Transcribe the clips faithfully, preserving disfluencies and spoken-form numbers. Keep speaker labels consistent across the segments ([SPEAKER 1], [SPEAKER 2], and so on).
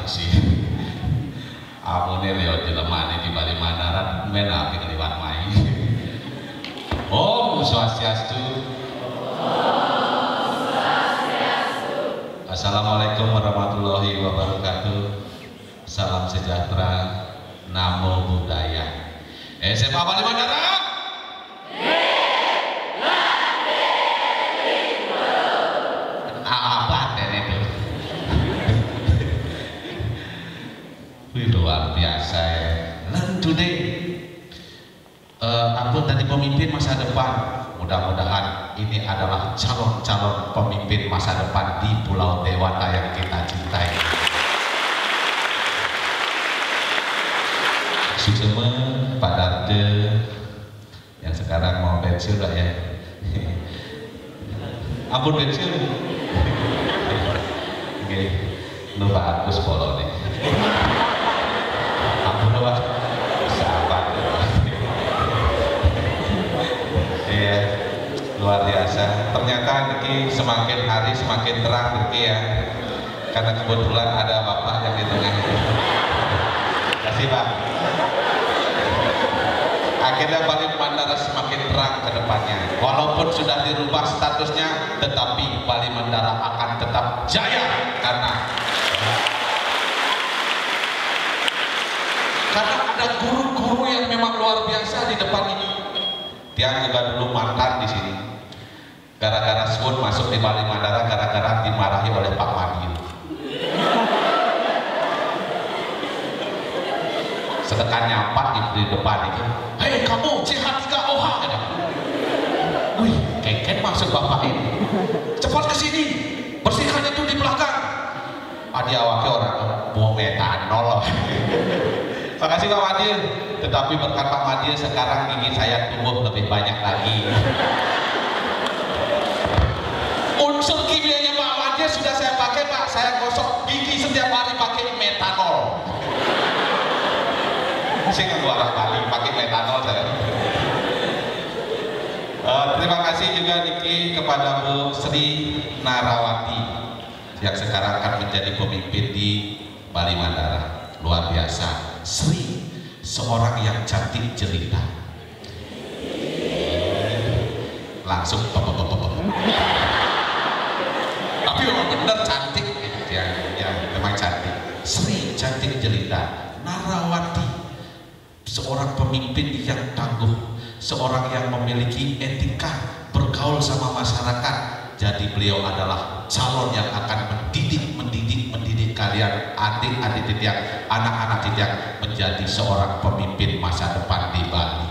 [SPEAKER 1] sih. Amune leo jelemane di Bali Mandaran men api keliwat main. Om Swastiastu. Assalamualaikum warahmatullahi wabarakatuh. Salam sejahtera. Namo Buddhaya. S M A Bali Mandaran. Apa ini tuh? Wih, luar biasa ya. Lentu deh. Uh, ampun tadi pemimpin masa depan. Mudah-mudahan ini adalah calon-calon pemimpin masa depan di Pulau Dewata yang kita cintai. Susema, Pak Darte yang sekarang mau pensiun lah ya. Ampun pensiun. Oke, lu bagus polo nih. Ampun lu Pak, sahabat. Iya, luar biasa. Ternyata Niki semakin hari semakin terang Niki ya. Karena kebetulan ada Bapak yang di tengah. Terima kasih Pak. Akhirnya Bali Mandara semakin terang ke depannya. Walaupun sudah dirubah statusnya, tetapi Bali Mandara akan tetap jaya karena karena ada guru-guru yang memang luar biasa di depan ini. Dia juga dulu mantan di sini. Gara-gara sebut masuk di Bali Mandara, gara-gara dimarahi oleh Pak Madil. Setekan nyampak di, di depan itu, hei kamu C H tiga O H ada. Wih, keket maksud bapak ini. Cepat ke sini, bersihkan itu di belakang. Adi awaknya orang buang metanol. Makasih Pak Madil. Tetapi berkat Pak Madil sekarang gigi saya tumbuh lebih banyak lagi. Unsur kimianya Pak Madil sudah saya pakai Pak. Saya gosok gigi setiap hari pakai metanol. Saya ke luar Bali pakai metanol saya. Uh, terima kasih juga Niki kepada Bu Sri Narawati yang sekarang akan menjadi pemimpin di Bali Mandara. Luar biasa. Sri, seorang yang cantik jelita. Langsung pop pop pop. Tapi memang benar cantik ya, ya memang cantik. Sri cantik jelita. Narawati, seorang pemimpin yang tangguh, seorang yang memiliki etika bergaul sama masyarakat. Jadi beliau adalah calon yang akan mendidik, mendidik, mendidik kalian adik-adik Titiang, anak-anak Titiang menjadi seorang pemimpin masa depan di Bali.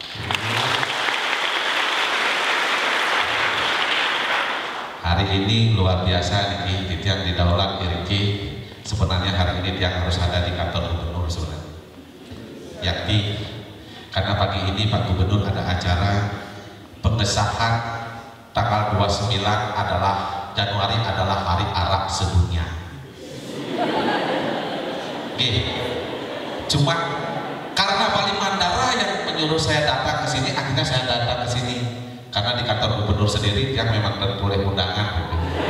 [SPEAKER 1] Hari ini luar biasa nih Titiang di Daulat Irki. Sebenarnya hari ini Tiang harus ada di kantor gubernur sebenarnya. Yakti karena pagi ini Pak Gubernur ada acara pengesahan tanggal dua puluh sembilan adalah Januari adalah Hari Arak sedunia. Oke, cuma karena Bali Mandara yang menyuruh saya datang ke sini, akhirnya saya datang ke sini karena di kantor gubernur sendiri yang memang boleh undangan.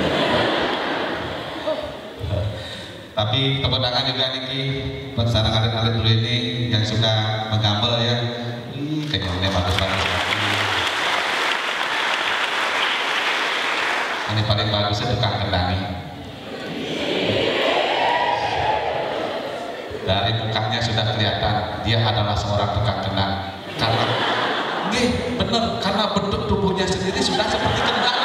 [SPEAKER 1] Tapi kebenaran juga Niki bersama kalian-kalian dulu ini yang suka menggambel ya. Ih, kayaknya ini bagus-bagus. Ini paling bagusnya tukang kendangi. Dari mukanya sudah kelihatan dia adalah seorang tukang kendang. Karena, gih, bener, karena bentuk tubuhnya sendiri sudah seperti kendang.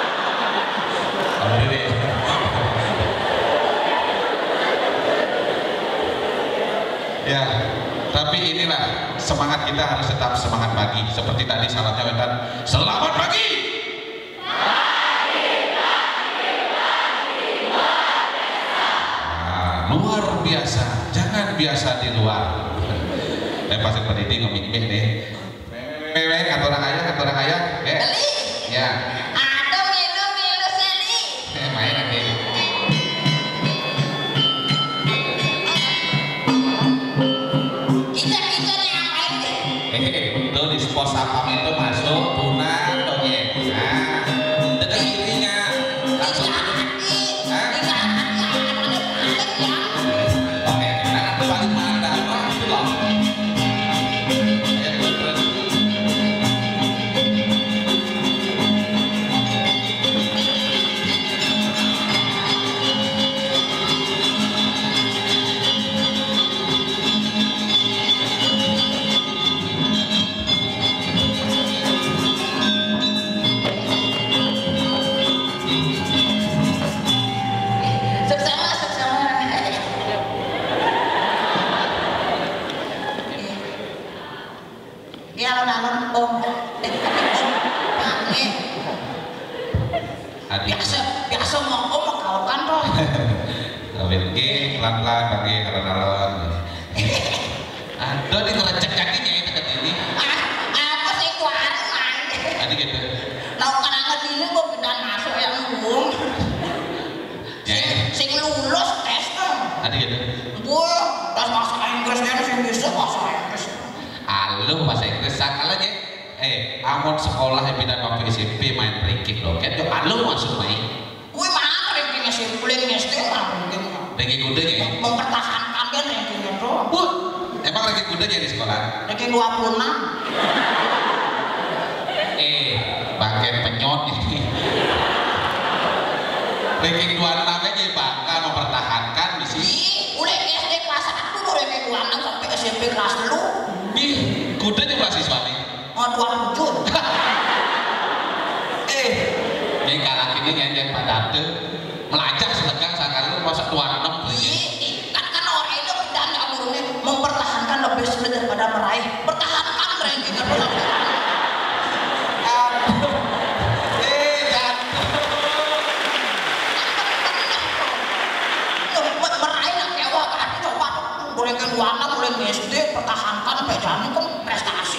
[SPEAKER 1] Ya, tapi inilah semangat kita harus tetap semangat pagi. Seperti tadi salamnya kan, selamat pagi. Pagi, pagi, pagi, luar biasa. Nah, luar biasa. Jangan biasa di luar. Eh pasti pendidik ngomik-ngomik nih. Wewe, kata orang ayah, kata orang ayah. Eh, ya.
[SPEAKER 2] Ada milu-milu sini.
[SPEAKER 1] Eh, main nanti. Itu di pos sapam itu masuk tunan dong ya. Nah, dekat kirinya langsung. Hah?
[SPEAKER 2] semua kok mau kau kan toh.
[SPEAKER 1] Oke, pelan-pelan pakai alon-alon. Aduh, ini ngelecek kakinya itu ke sini.
[SPEAKER 2] Ah, apa sih tuan?
[SPEAKER 1] Tadi gitu.
[SPEAKER 2] Lau kenangan ini kok pindah masuk yang umum.
[SPEAKER 1] Ya,
[SPEAKER 2] Sing lulus tes tuh.
[SPEAKER 1] tadi gitu.
[SPEAKER 2] Wah, tes bahasa Inggrisnya sing bisa bahasa Inggris.
[SPEAKER 1] Halo bahasa Inggris sakala aja. Eh, amon sekolah yang pindah waktu S M P main ranking loh. Kan yo halo masuk main.
[SPEAKER 2] Kuwi mah rankingnya sing paling S D mah rankingnya.
[SPEAKER 1] Ranking kuda ya.
[SPEAKER 2] Mempertahankan kan rankingnya tuh.
[SPEAKER 1] Wah, emang ranking kuda ya di sekolah?
[SPEAKER 2] Ranking dua puluh enam.
[SPEAKER 1] Eh, bagian penyot ini. Ranking dua puluh enam aja bakal mempertahankan di sini.
[SPEAKER 2] Ih, udah S D kelas satu udah ranking dua puluh enam sampai S M P kelas lu.
[SPEAKER 1] Ih, kuda nih mahasiswa nih.
[SPEAKER 2] Oh, dua puluh tujuh.
[SPEAKER 1] Eh, ini kalah ini yang pada tuh melacak sedekah sakal lu masa dua puluh enam tuh.
[SPEAKER 2] Ih, kan kan orang itu dan umurnya mempertahankan lebih sulit daripada meraih. Pertahankan rankingnya dulu.
[SPEAKER 1] Eh, jatuh.
[SPEAKER 2] Meraih nak kewah kan coba boleh ke dua puluh enam boleh ke S D pertahankan bejani kan prestasi.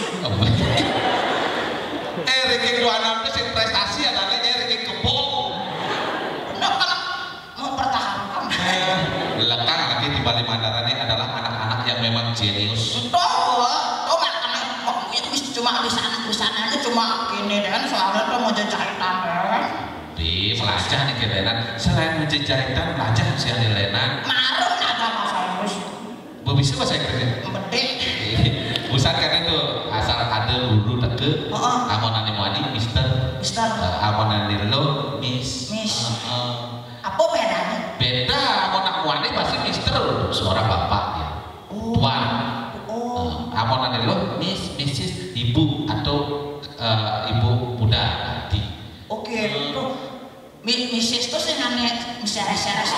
[SPEAKER 1] Eh, ranking dua puluh enam itu sing prestasi adanya ranking kebong.
[SPEAKER 2] Benar kan mempertahankan.
[SPEAKER 1] Lekang lagi di Bali Mandara ini adalah anak-anak yang memang jenius.
[SPEAKER 2] Tuh, tuh makanya itu cuma di sana di sananya cuma gini dan soalnya tuh mau jahitan kan.
[SPEAKER 1] Di melacak nih kelenan. Selain menjahitan, melacak sih kelenan.
[SPEAKER 2] Marah ada bahasa Inggris.
[SPEAKER 1] Bisa bahasa Inggrisnya?
[SPEAKER 2] Penting.
[SPEAKER 1] Busan karena itu asal ada hulu teke.
[SPEAKER 2] Oh,
[SPEAKER 1] Amonane wani Mister.
[SPEAKER 2] Mister.
[SPEAKER 1] Amonane lo Miss.
[SPEAKER 2] Miss.
[SPEAKER 1] Uh, uh.
[SPEAKER 2] Apa bedanya?
[SPEAKER 1] Beda, amonak wani pasti Mister suara bapak ya.
[SPEAKER 2] Oh.
[SPEAKER 1] Tuan.
[SPEAKER 2] Oh.
[SPEAKER 1] Uh, amonane lo Miss, Missus, Ibu atau uh, Ibu muda nanti.
[SPEAKER 2] Oke, itu Missis tuh sih nanya seres-seres.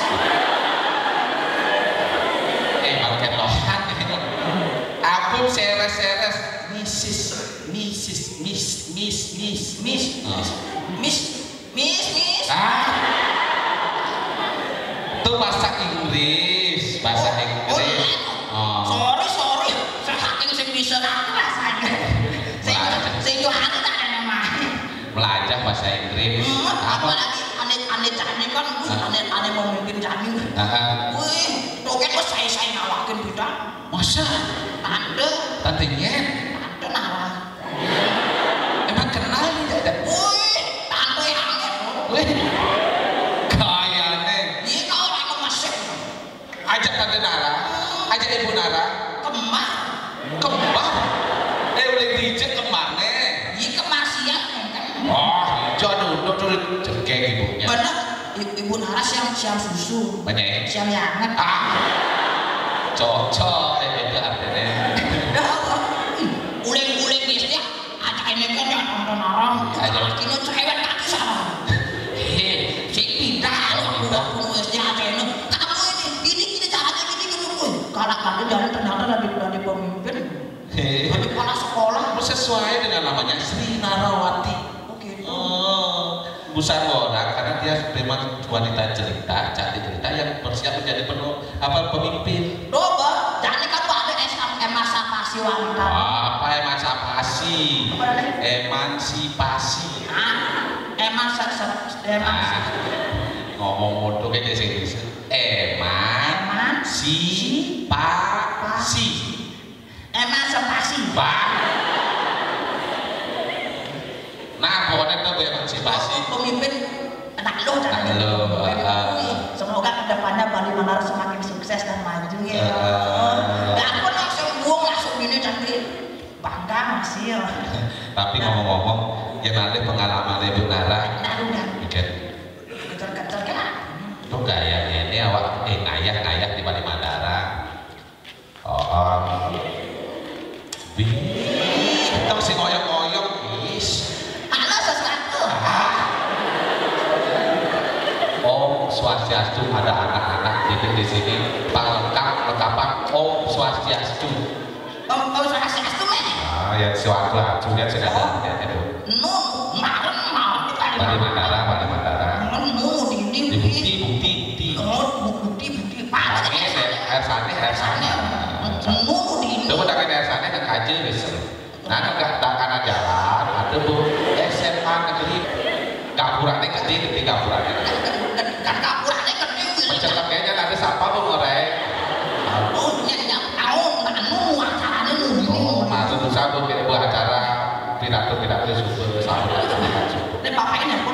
[SPEAKER 1] Eh, pakai lohan gitu. Aku seres-seres Missus, Missus, Miss, Miss, Miss,
[SPEAKER 2] Miss,
[SPEAKER 1] Uh.
[SPEAKER 2] Miss, Miss, Miss.
[SPEAKER 1] Ah, itu bahasa Inggris, bahasa Inggris.
[SPEAKER 2] Oh, sorry, sorry. Saking sing bisa aku rasanya. Sing sing yo aku tak ada nama.
[SPEAKER 1] Belajar bahasa Inggris.
[SPEAKER 2] Hmm,
[SPEAKER 1] Apa?
[SPEAKER 2] apalagi aneh-aneh Cani kan, aneh-aneh memimpin Cani.
[SPEAKER 1] Nah,
[SPEAKER 2] Wih, toket kok saya-saya ngawakin bidang.
[SPEAKER 1] masa?
[SPEAKER 2] Tante,
[SPEAKER 1] Tante Nyen?
[SPEAKER 2] tante nara.
[SPEAKER 1] Emang kenal nih ada?
[SPEAKER 2] Wih, tante yang itu.
[SPEAKER 1] Wih, kayaknya.
[SPEAKER 2] Iya kau orang kemasik.
[SPEAKER 1] Ajak Tante Nara, ajak Ibu Nara.
[SPEAKER 2] Kemar.
[SPEAKER 1] Kembar. Eh, boleh dijek kemana?
[SPEAKER 2] Iya kemasian kan.
[SPEAKER 1] Oh, jodoh, jodoh, jengkeng ibunya.
[SPEAKER 2] Bener, ibu Nara siang siang susu.
[SPEAKER 1] Banyak ya?
[SPEAKER 2] Siang yanget.
[SPEAKER 1] Ah, cocok, eh beda artinya.
[SPEAKER 2] Uleng-uleng biasanya ada ini kan yang nonton orang.
[SPEAKER 1] Ada.
[SPEAKER 2] Kino cewek kaki sama.
[SPEAKER 1] Hei,
[SPEAKER 2] Si pindah, udah penuh S D ada ini. Kamu ini, ini ini caranya gini gini. Kalau kali dari ternyata dari dari pemimpin,
[SPEAKER 1] hei.
[SPEAKER 2] dari kepala sekolah.
[SPEAKER 1] Sesuai dengan namanya Sri Narawati.
[SPEAKER 2] Oke.
[SPEAKER 1] Oh, busan orang karena dia memang wanita cerita, cantik cerita yang bersiap menjadi penuh apa pemimpin.
[SPEAKER 2] Coba, jangan kan ada emansipasi wanita.
[SPEAKER 1] Apa emansipasi?
[SPEAKER 2] Apa namanya?
[SPEAKER 1] Emansipasi.
[SPEAKER 2] Ah, emansipasi. Emansipasi.
[SPEAKER 1] Ngomong modok kayak bahasa Inggris. Emansipasi.
[SPEAKER 2] Emansipasi.
[SPEAKER 1] Pak. Nah, pokoknya itu emansipasi.
[SPEAKER 2] Pemimpin anak lo dan
[SPEAKER 1] Anak lo, uh,
[SPEAKER 2] semoga kedepannya Bali Mandara semakin sukses dan maju ya.
[SPEAKER 1] Uh,
[SPEAKER 2] Dan aku langsung buang langsung ini nanti bangga masih.
[SPEAKER 1] Tapi ngomong-ngomong, yang ada pengalaman Ibu Nara,
[SPEAKER 2] Nah udah
[SPEAKER 1] bikin
[SPEAKER 2] kecer-kecer kan?
[SPEAKER 1] lo gayanya ini awak eh ngayah-ngayah di Bali Mandara. Oh, um, wih, kita mesti ngoyok-ngoyok, is.
[SPEAKER 2] Ada sesuatu.
[SPEAKER 1] Om Swastiastu, ada anak-anak gitu di sini. Panglengkap lengkapan Om Swastiastu.
[SPEAKER 2] Om om Swastiastu meh.
[SPEAKER 1] Ah, yang Swastiastu lihat sudah ada itu.
[SPEAKER 2] Nu, marah marah kita.
[SPEAKER 1] Bali Mandara, Bali Mandara.
[SPEAKER 2] Nu di ini.
[SPEAKER 1] Di air sana air sana
[SPEAKER 2] nunggu di
[SPEAKER 1] coba tak air sana nak kaji besok nah nak tak kana jalan ada bu S M A negeri kapurannya gede gede kapurannya
[SPEAKER 2] kan kapurannya gede
[SPEAKER 1] macam kayaknya ada siapa bu ngorek
[SPEAKER 2] oh nyanyi tahun anu acaranya nunggu
[SPEAKER 1] oh nah itu satu bu acara pidato pidato super sama
[SPEAKER 2] ini bapaknya pun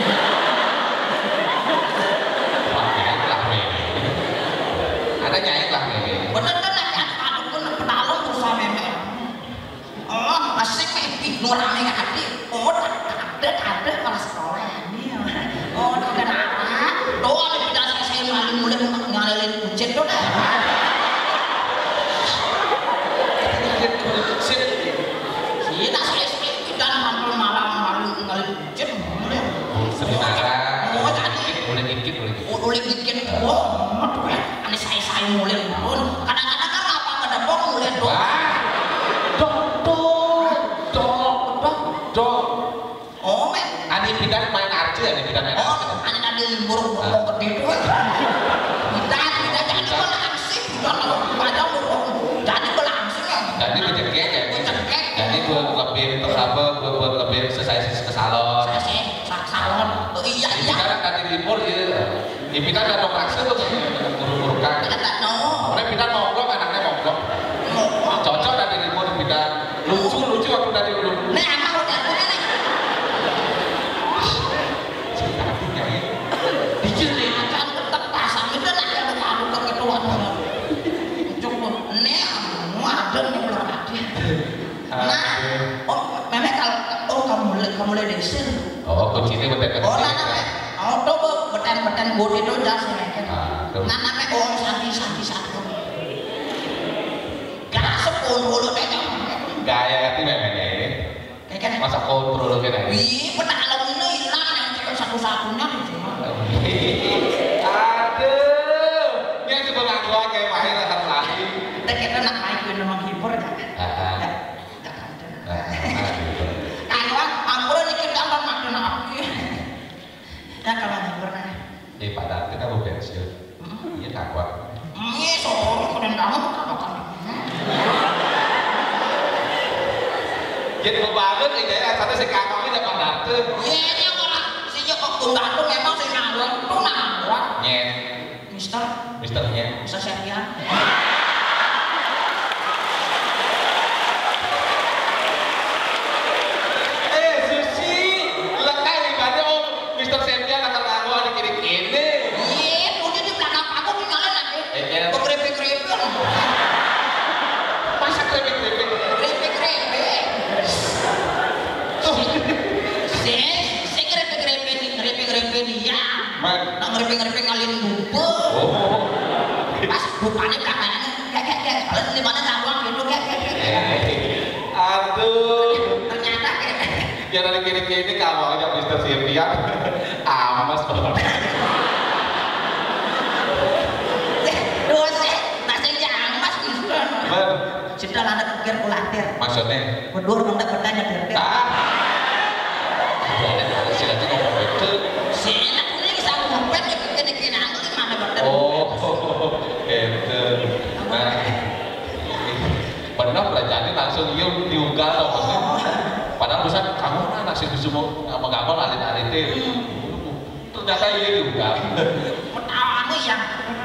[SPEAKER 1] ada nyanyi lah nih
[SPEAKER 2] bener kan nanti anak-anak pun pedalung bersama meme oh asik mimpi nurani adik oh ada ada kepala sekolah ini oh ada anak doa di pindah saya malu mulai ngalilin kucing tuh dah sih nak saya pindah malam malam malu ngalilin kucing mulai
[SPEAKER 1] sebenarnya
[SPEAKER 2] oh jadi
[SPEAKER 1] boleh dikit boleh dikit
[SPEAKER 2] boleh dikit oh ini saya saya mulai pun kadang-kadang kan apa kedepok mulai dong
[SPEAKER 1] dok dok dok dok dok
[SPEAKER 2] oh men
[SPEAKER 1] ani bidan main arca ani bidan main
[SPEAKER 2] oh
[SPEAKER 1] arca
[SPEAKER 2] ani ada libur mau gede tuh bidan bidan jadi belangsing bidan padahal jadi belangsing ya
[SPEAKER 1] jadi kejekek ya
[SPEAKER 2] kejekek
[SPEAKER 1] jadi gue lebih apa gue gue lebih selesai ke salon
[SPEAKER 2] saya salon iya iya
[SPEAKER 1] bidan tadi libur ya bidan ada raksa tuh uruk-urukan
[SPEAKER 2] tak no
[SPEAKER 1] orang bidan monggok anaknya monggok cocok tadi libur bidan lucu lucu waktu tadi dulu
[SPEAKER 2] nih apa udah gue nih dikit nih akan tetap pasang itu nak ada kado ke ketuaan cukup nih ada nih berarti nah oh memang kalau oh kamu mulai kamu mulai desir
[SPEAKER 1] oh kuncinya betul
[SPEAKER 2] oh nana oh tuh beten beten bodi itu jas nih nah namanya oh santi santi satu gak sepuluh deh
[SPEAKER 1] gaya itu memangnya ini
[SPEAKER 2] kayak
[SPEAKER 1] masa kontrol kan ini
[SPEAKER 2] wih pernah alam ini hilang yang cewek satu-satunya gitu
[SPEAKER 1] aduh yang coba ngaku kayak main akan lagi
[SPEAKER 2] kita kita nak main gue nama hibur kan kalau aku nih kita akan makan apa ya kalau hibur kan
[SPEAKER 1] eh padahal kita mau pensiun iya tak kuat
[SPEAKER 2] iya soalnya kalian kamu apa kan
[SPEAKER 1] jadi kebangun kayaknya satu si kakaknya dapat dateng
[SPEAKER 2] iya ini orang si Joko Tunggal tuh memang si ngawang tuh ngawang
[SPEAKER 1] nyet
[SPEAKER 2] Mister
[SPEAKER 1] Mister nyet
[SPEAKER 2] bisa serian
[SPEAKER 1] eh Susi lekang ibadah om Mister Septian akan ngaku ada kiri-kiri
[SPEAKER 2] iya punya di belakang aku tinggalin nanti
[SPEAKER 1] eh eh
[SPEAKER 2] kekrepek-krepek
[SPEAKER 1] masa krepek-krepek
[SPEAKER 2] krepek-krepek saya grepe-grepe nih, grepe-grepe dia. Nak grepe-grepe ngalin lupa.
[SPEAKER 1] Oh.
[SPEAKER 2] Pas lupanya belakangnya kayak kayak kayak. Kalau di mana ngawang gitu kayak kayak kayak.
[SPEAKER 1] Aduh.
[SPEAKER 2] Ternyata kayak.
[SPEAKER 1] Ya dari kiri-kiri ini kawannya Mister Septian amas banget.
[SPEAKER 2] Dosa, nasi jangan mas Mister.
[SPEAKER 1] Ber.
[SPEAKER 2] Sudah ada pikir kulatir.
[SPEAKER 1] Maksudnya?
[SPEAKER 2] Berdua benda bendanya direpek.
[SPEAKER 1] Ah. Sila itu ngomong itu.
[SPEAKER 2] Sila punya bisa ngomong ya kena-kena angin mana benda.
[SPEAKER 1] Oh, itu. Nah, benar belajarnya langsung yuk diunggah loh maksudnya. Padahal bisa kamu kan nasi susu mau ngapa alin-alin itu. Ternyata iya diunggah.
[SPEAKER 2] Pertawaannya yang.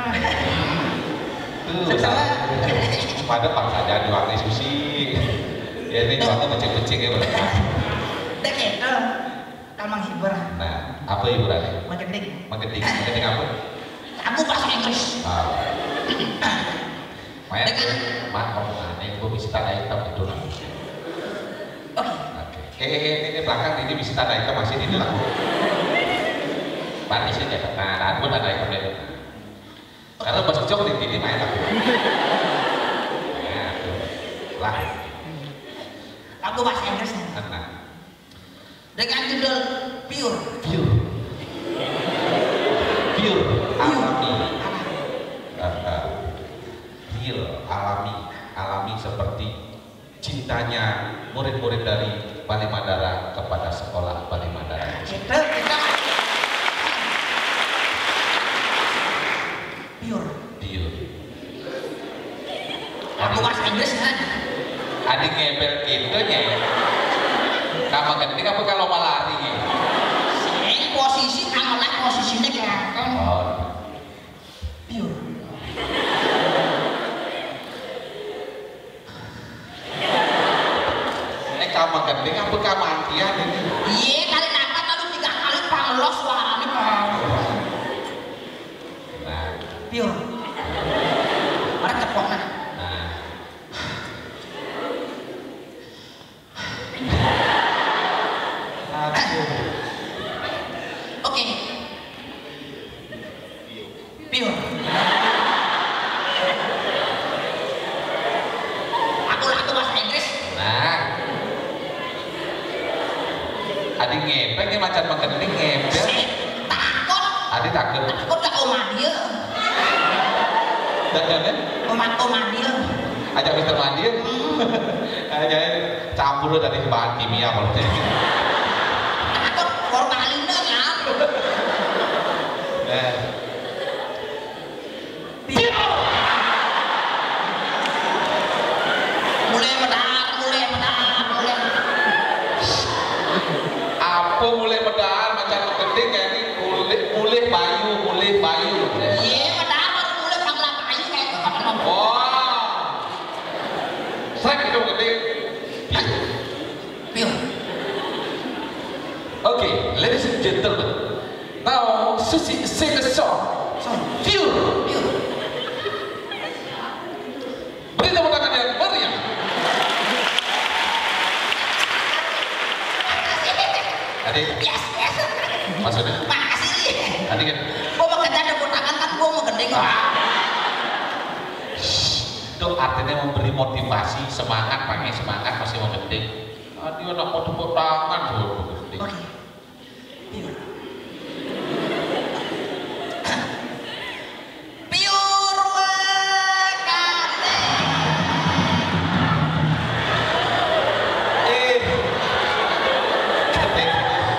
[SPEAKER 1] Tuh. Pada pangsanya jualnya sushi. Ya ini jualnya becek-becek ya berarti.
[SPEAKER 2] Dek itu kalau menghibur.
[SPEAKER 1] Nah, apa hiburannya?
[SPEAKER 2] Marketing.
[SPEAKER 1] Marketing, marketing apa?
[SPEAKER 2] Kamu bahasa Inggris.
[SPEAKER 1] Ah. Maya, mak ngomong aneh, gue bisa tanda hitam itu lah.
[SPEAKER 2] Oke.
[SPEAKER 1] Eh, eh, eh, ini belakang ini bisa tanda hitam masih ini lah. Panis aja, nah, nah, gue tanda hitam deh. Karena bahasa jok di sini main aku. Nah, tuh, lah.
[SPEAKER 2] Aku bahasa Inggris.
[SPEAKER 1] Nah.
[SPEAKER 2] Dengan judul pure.
[SPEAKER 1] Pure. Pure, alami. Real, alami, alami seperti cintanya murid-murid dari Bali Mandara kepada sekolah Bali Mandara.
[SPEAKER 2] Kita kita pure.
[SPEAKER 1] Pure.
[SPEAKER 2] Inggris kan?
[SPEAKER 1] Adik ngebel gitu nya. Kamu gending apa kalau malari nya?
[SPEAKER 2] Sing posisi kamu lah posisinya kayak
[SPEAKER 1] Oh.
[SPEAKER 2] pure.
[SPEAKER 1] Ini kamu gending apa kamu antian ini?
[SPEAKER 2] Iya kali dapat lalu tiga kali panglos suaranya kan.
[SPEAKER 1] Nah,
[SPEAKER 2] Pure. Ada tepok nah.
[SPEAKER 1] nah. Aduh.
[SPEAKER 2] Oke. Pure. Aku laku bahasa Inggris.
[SPEAKER 1] Nah. Adik ngepek ini macam menggending ngebel.
[SPEAKER 2] Saya takut.
[SPEAKER 1] Adik takut.
[SPEAKER 2] Takut gak oma dia.
[SPEAKER 1] Dan dan
[SPEAKER 2] Oma oma dia.
[SPEAKER 1] ajak Mister Mandir. Aja campur dari bahan kimia kalau jadi.
[SPEAKER 2] Takut formalina ya.
[SPEAKER 1] Eh,
[SPEAKER 2] Mulai medar, mulai medar, mulai.
[SPEAKER 1] apa mulai medar macam menggending kayak ini mulai mulai bayu mulai bayu.
[SPEAKER 2] Iya medar baru mulai panggilan kayu kayak itu kan ngomong.
[SPEAKER 1] Wah, saya itu menggending.
[SPEAKER 2] Pure.
[SPEAKER 1] Okay, ladies and gentlemen, now Susi sing the song.
[SPEAKER 2] So,
[SPEAKER 1] Pure.
[SPEAKER 2] pure.
[SPEAKER 1] Beri tepuk tangan yang meriah. Adik,
[SPEAKER 2] Yes, yes.
[SPEAKER 1] maksudnya?
[SPEAKER 2] Makasih.
[SPEAKER 1] Adik kan?
[SPEAKER 2] Gua mau kerja ada tangan kan gua mau gendeng.
[SPEAKER 1] Itu artinya memberi motivasi, semangat, pakai semangat masih mau gending. Adik udah mau tepuk tangan tuh mau gending.
[SPEAKER 2] Oke. Pure. Pure wakane.
[SPEAKER 1] Eh, gending.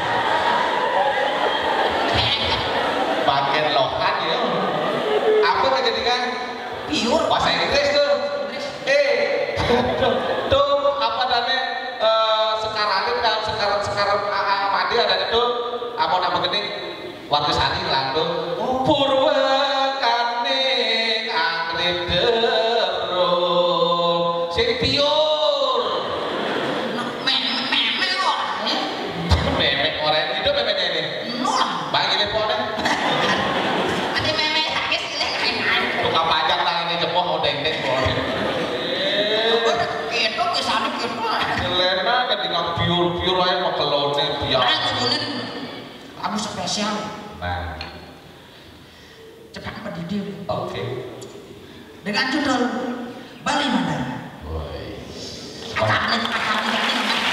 [SPEAKER 1] Bagian lokan ya. Apa kegendingan?
[SPEAKER 2] Pure.
[SPEAKER 1] Bahasa Inggris tuh. Eh, tuh, tuh apa namanya? Eh, sekarang kan sekarang sekarang mandi ada itu. Apa nama gini? Waktu sani lantung. Purwakane angrep derung. Sing pure.
[SPEAKER 2] Meme meme kok.
[SPEAKER 1] Memek orang itu memeknya ini.
[SPEAKER 2] Nol.
[SPEAKER 1] Bagi lepone.
[SPEAKER 2] Ada meme sakit sih lain-lain.
[SPEAKER 1] Tukang pajak nang ini jempol odeng-deng kok.
[SPEAKER 2] Udah gitu kesana gitu.
[SPEAKER 1] Selena ketika pure-pure aja mau kelone biar.
[SPEAKER 2] Nah, kemudian kamu spesial.
[SPEAKER 1] Nah,
[SPEAKER 2] Cepat pendidik.
[SPEAKER 1] oke.
[SPEAKER 2] Dengan judul Bali Mandara.
[SPEAKER 1] Woi.
[SPEAKER 2] Acaranya acaranya ini namanya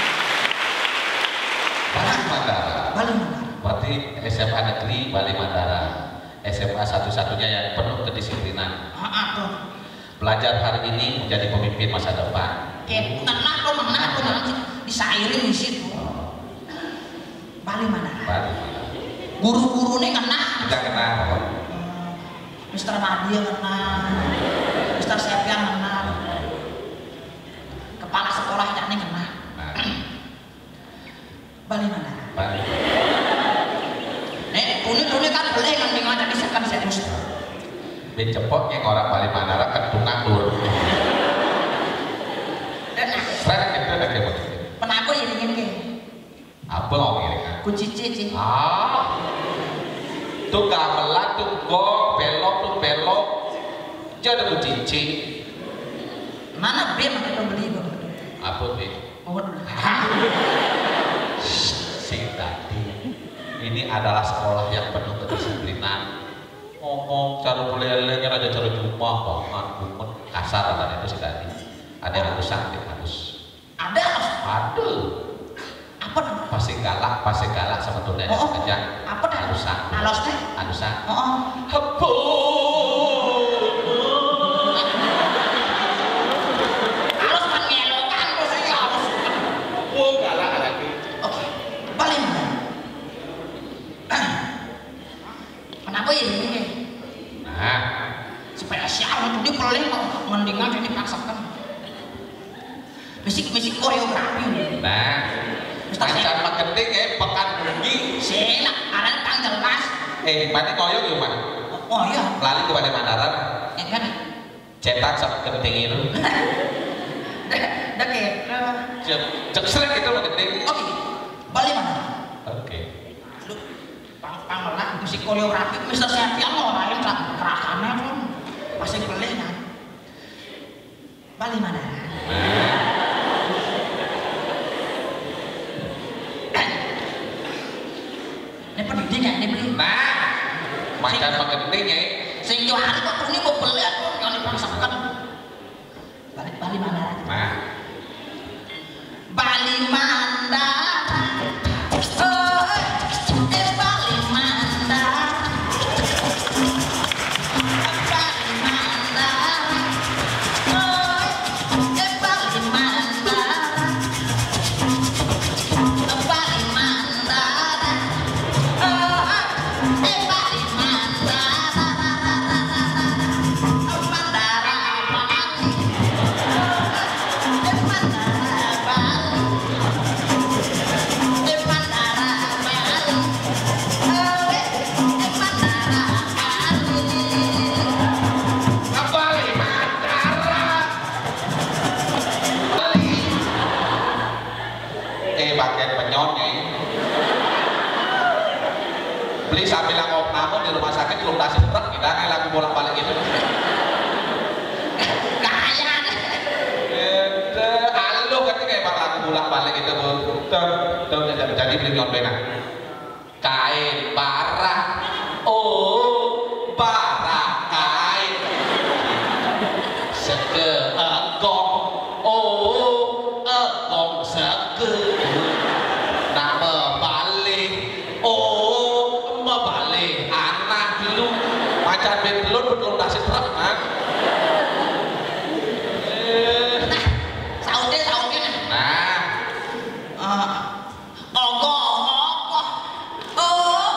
[SPEAKER 1] Bali Mandara.
[SPEAKER 2] Bali Mandara.
[SPEAKER 1] Berarti S M A Negeri Bali Mandara. S M A satu-satunya yang penuh kedisiplinan.
[SPEAKER 2] Ah, ah, tuh.
[SPEAKER 1] Belajar hari ini menjadi pemimpin masa depan.
[SPEAKER 2] Kayak mengenal tuh mengenal tuh nanti disairin di situ. Bali Mandara.
[SPEAKER 1] Bali Mandara.
[SPEAKER 2] Guru-gurunya kena.
[SPEAKER 1] Kita kenal.
[SPEAKER 2] Mister Nadia kena. Mister Septian kena. Kepala sekolah ini kena.
[SPEAKER 1] Nah,
[SPEAKER 2] Bali Mandara.
[SPEAKER 1] Bali.
[SPEAKER 2] Nek, tuni-tuni kan boleh kan tinggal jadi sekan serius.
[SPEAKER 1] Ben cepotnya orang Bali Mandara ketungan dur.
[SPEAKER 2] Dan nah,
[SPEAKER 1] Saya kita ada kayak begitu.
[SPEAKER 2] penaku iringin ke.
[SPEAKER 1] Apa ngomong ini kan?
[SPEAKER 2] Kunci cici.
[SPEAKER 1] Ah, tuh gamelan tuh gong belok tuh belok. Jadi tuh cici.
[SPEAKER 2] Mana B pakai pembeli gue.
[SPEAKER 1] Apa sih?
[SPEAKER 2] Oh,
[SPEAKER 1] Sing tadi. Ini adalah sekolah yang penuh kedisiplinan. Ngomong cara peleleng kan ada cara jumlah banget, bukan kasar tadi itu sih tadi. Ada yang rusak, yang harus.
[SPEAKER 2] ada mas.
[SPEAKER 1] Aduh,
[SPEAKER 2] Apa tuh?
[SPEAKER 1] pasti galak, pasti galak sebetulnya
[SPEAKER 2] Oh,
[SPEAKER 1] aja.
[SPEAKER 2] apa dah?
[SPEAKER 1] Rusak,
[SPEAKER 2] Alos teh.
[SPEAKER 1] rusak.
[SPEAKER 2] Oh,
[SPEAKER 1] Hebo.
[SPEAKER 2] alos kan ngelokan terus ya alos.
[SPEAKER 1] Oh, galak lagi.
[SPEAKER 2] Oke, Bali Mandara. Kenapa ya ini?
[SPEAKER 1] Nah,
[SPEAKER 2] Spesial itu dia peleng kok mendingan jadi paksakan. Musik-musik koreografi.
[SPEAKER 1] Nah, mancan maketing eh pekan bengi.
[SPEAKER 2] Sila, aran kang jelas.
[SPEAKER 1] Eh, mana koyok yuk mah?
[SPEAKER 2] Oh iya.
[SPEAKER 1] Lali ke mana mandaran?
[SPEAKER 2] Yang kan?
[SPEAKER 1] Cetak sak genting itu.
[SPEAKER 2] Dah kayak.
[SPEAKER 1] Cek cek seret itu maketing.
[SPEAKER 2] Oke. Bali mana?
[SPEAKER 1] Oke.
[SPEAKER 2] Lu pang-pang musik koreografi Mister Septian lo lain kerasannya kan. Masih pelih kan. Bali mana? Ini pendidik ya, ini beli.
[SPEAKER 1] Nah, mancan maketing ya.
[SPEAKER 2] Sing jualan kok ini mau beli aku yang dipaksakan. Bali Bali mana?
[SPEAKER 1] Nah,
[SPEAKER 2] Bali Mandara. Oh, eh Bali Mandara. Bali Mandara. Oh, eh Bali Mandara. Bali Mandara. Oh, eh Bali Mandara. Mandara Bali. Eh Mandara Bali. Eh Mandara Bali. Oh, eh Mandara Bali.
[SPEAKER 1] Bali Mandara. Bali. Eh, bagian penyonnya. Beli sambil ngop namun di rumah sakit belum kasih truk kita kayak lagu bolak balik itu.
[SPEAKER 2] Kaya.
[SPEAKER 1] Itu halo kan kayak bak lagu bolak balik itu tuh tuh jadi beli nyontoin kain parah. Oh, parah kain. Seke egong. Oh, egong seke. Nama balik. Oh, balik anak dulu. Macan belum belum kasih truk kan. Eh,
[SPEAKER 2] Nah, saude saude nah.
[SPEAKER 1] nah.
[SPEAKER 2] Ah, ogo ogo. Oh.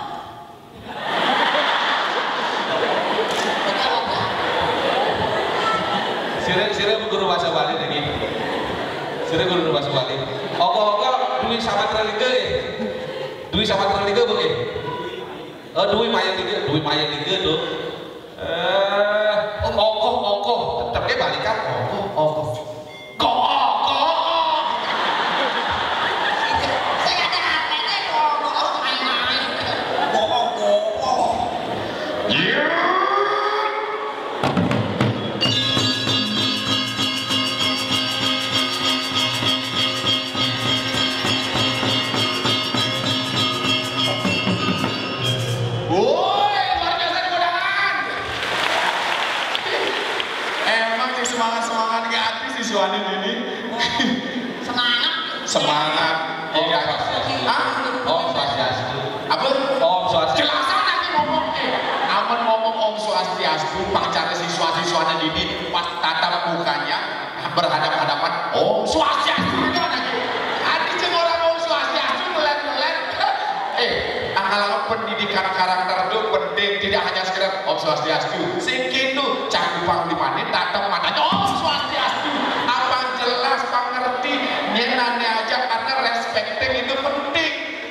[SPEAKER 1] Sire-sire guru bahasa Bali lagi. Sire guru bahasa Bali. Ogo-ogo duit sama terliga ya. Duit sama terliga bukan? Oh, duit maya tiga, duit maya tiga tuh. Eh, ogo-ogo tetapnya balikan ogo-ogo. Go-ogo.
[SPEAKER 2] Saya ada hatinya ogo ogo main-main. Ogo ogo.
[SPEAKER 3] Woi, luar biasa kemudahan. Emang sih semangat-semangat gak habis si Suwani ini.
[SPEAKER 2] Semangat.
[SPEAKER 3] Semangat.
[SPEAKER 1] Om
[SPEAKER 3] Iya.
[SPEAKER 1] Swastiastu.
[SPEAKER 3] Hah?
[SPEAKER 1] Om Swastiastu.
[SPEAKER 3] Apa?
[SPEAKER 1] Om Swastiastu.
[SPEAKER 3] Jelasan nanti ngomong. Eh, aman ngomong Om Swastiastu, pangcari siswa-siswanya Didi pas tatap mukanya berhadapan-hadapan Om Swastiastu. Ada cuma orang Om Swastiastu melet-melet. Eh, akal pendidikan karakter itu penting, tidak hanya sekedar Om Swastiastu. Sing kitu cakupan di mana tatap matanya Om Swastiastu. Apa jelas pengerti nyenane aja karena respecting itu penting.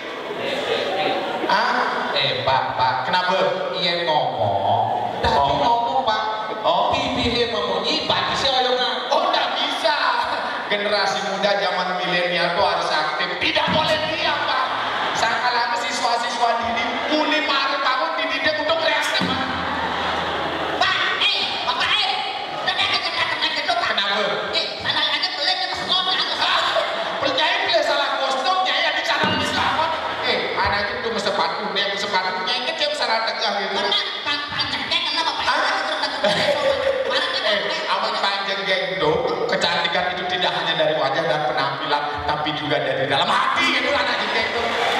[SPEAKER 3] Ah,
[SPEAKER 1] Eh, Pak, Pak.
[SPEAKER 3] kenapa?
[SPEAKER 1] Iya ngomong. Tapi
[SPEAKER 3] Oh.
[SPEAKER 1] ngomong, Pak.
[SPEAKER 3] Oh.
[SPEAKER 1] Pipi memunyi, bagi si oyongan.
[SPEAKER 3] Oh, nggak bisa. Generasi muda zaman milenial tuh harus aktif. Tidak boleh diam, Pak. Sekarang siswa-siswa Didi mulai mari bangun dididik untuk kreatif, Pak.
[SPEAKER 2] Pak, eh, Bapak eh. Tadi ada kata-kata gitu, Pak.
[SPEAKER 3] Kenapa?
[SPEAKER 2] Eh, sana lagi beli ke sekolah.
[SPEAKER 3] Percaya bila salah kostum, ya di sana di selamat. Eh, anak itu mesti sepatu, dia sepatunya yang kecil salah tegak gitu.
[SPEAKER 2] Karena pan- panjangnya karena Bapak
[SPEAKER 3] Ah?
[SPEAKER 2] itu terdekat. Mana kan
[SPEAKER 3] Eh, amat panjang gitu. Kecantikan itu tidak hanya dari wajah dan penampilan, tapi juga dari dalam hati gitu anak gitu.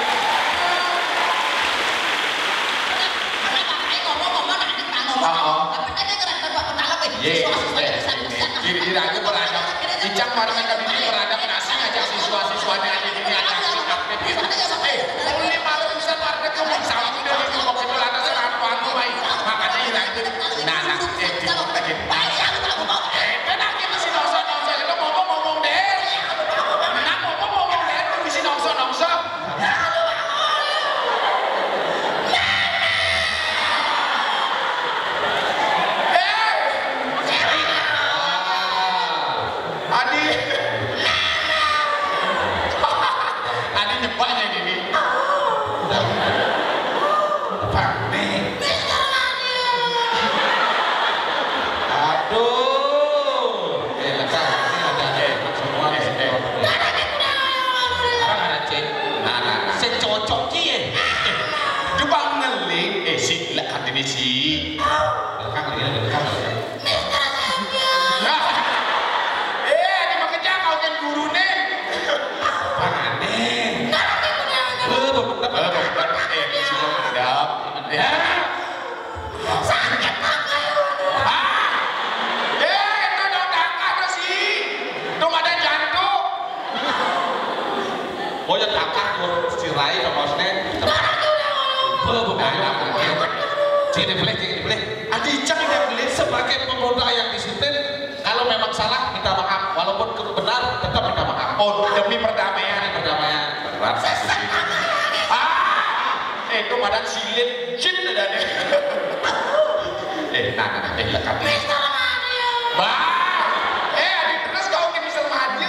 [SPEAKER 2] Karena Bapak ngomong-ngomong nanti tak ngomong.
[SPEAKER 3] Oh.
[SPEAKER 2] Tapi tadi keren Bapak kenapa eh?
[SPEAKER 3] Ye,
[SPEAKER 2] Siswa-siswa itu bisa-bisa.
[SPEAKER 3] jadi jadi aku beradab. Icang mari mereka ini beradaptasi ngajak siswa-siswanya aja ini anak aktif gitu. Eh, boleh malu bisa warga kamu sama udah itu kok itu lantas aku aku baik. Makanya ini itu. Nah, nah, eh, gitu lagi.
[SPEAKER 2] Baik, aku tak mau.
[SPEAKER 3] Eh, tenang kita si dosa-dosa itu ngomong-ngomong deh. Ya.
[SPEAKER 2] Sakit apa ya?
[SPEAKER 3] Ah, eh itu dong kakak sih, itu ada jantung.
[SPEAKER 1] Oh ya kakak si Rai sama Osne. Belum belum. Cik boleh, cik boleh. Adi cak tidak boleh sebagai pemuda yang disiplin. Kalau memang salah minta maaf, walaupun benar tetap minta maaf.
[SPEAKER 3] Oh demi perdamaian,
[SPEAKER 1] Perdamaian. Berat.
[SPEAKER 3] Ah, eh itu badan silit jin ada deh. Eh, nah, nah, nah, eh, lekat ini. Bah, eh, adik terus kau ke misal maju.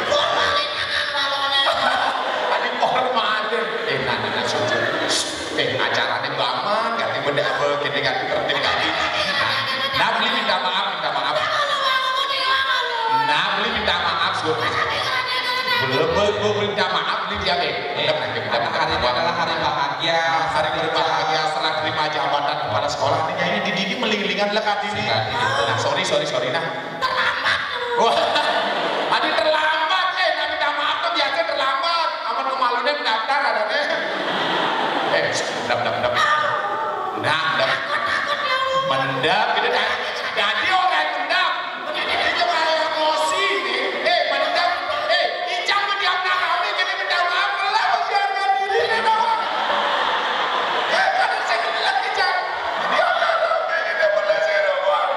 [SPEAKER 3] Adik orang maju. Eh, nah, nah, nah, sujud. Eh, acaranya gaman, ganti benda apa, gini ganti kerja ganti. Nah, beli minta maaf, minta maaf. Nah, beli minta maaf, sujud. Belum, belum minta maaf, beli dia eh.
[SPEAKER 1] Karena hari ini adalah hari bahagia,
[SPEAKER 3] Hari berbahagia setelah terima jabatan kepala sekolah. Ini di Didi meling-lingan lekat ini. Nah, sorry, sorry, sorry, nah.
[SPEAKER 2] Terlambat.
[SPEAKER 3] Wah, adik terlambat, eh, nah minta maaf tuh biasa terlambat. Aman kemaluannya mendaftar ada deh. Eh, mendap, mendap, mendap. Nah, mendap. Mendap, gitu kan. Jadi orang yang mendap. Ini cuma emosi nih. Eh, mendap. Eh, Icang mendiam nak kami, jadi minta maaf lah, masih harga diri nih dong. Eh, karena saya bilang Icang. Dia orang kayak gitu, boleh saya doang.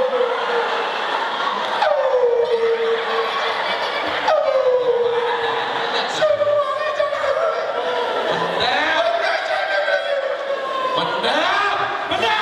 [SPEAKER 1] Benar, benar.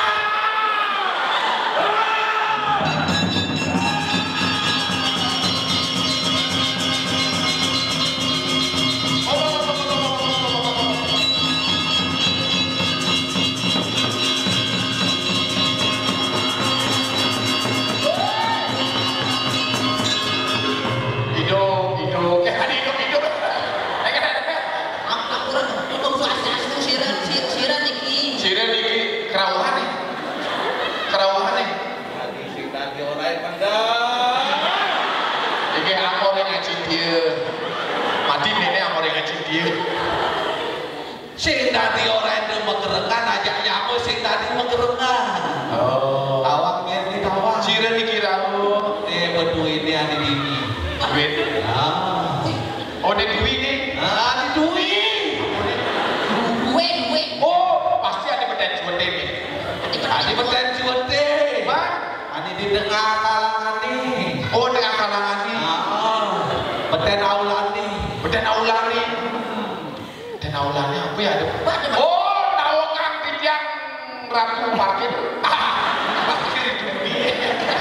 [SPEAKER 3] Hidup, hidup, eh ada hidup, hidup. Eh, kan ada.
[SPEAKER 2] Aku kurang tutup suasana siran siran iki.
[SPEAKER 3] Sire di kerawuhan nih, kerawuhan nih.
[SPEAKER 1] Sing tadi orang pandang.
[SPEAKER 3] Iki amor yang ngajin dia, mati ini amor yang ngajin dia.
[SPEAKER 1] Sing tadi orang itu mengerengan ajak nyamu sing tadi mengerengan.
[SPEAKER 3] Oh,
[SPEAKER 1] Awaknya ditawa.
[SPEAKER 3] sire di kirawu,
[SPEAKER 1] Eh berdua ini ada di ini.
[SPEAKER 3] duit.
[SPEAKER 1] Ah,
[SPEAKER 3] Oh, di duit nih.
[SPEAKER 1] ah di duit.
[SPEAKER 2] Duwe duwe.
[SPEAKER 3] Oh, pasti ada beden cuman ini.
[SPEAKER 1] Ada beten cuete.
[SPEAKER 3] Bang,
[SPEAKER 1] Ada di tengah kalangan nih.
[SPEAKER 3] oh dengan kalangan nih,
[SPEAKER 1] Ah, beten aulan nih.
[SPEAKER 3] beden aulani. Beden aulani apa ya ada? Oh, tahu kang tiang ratu parkir. Ah, parkir di duit.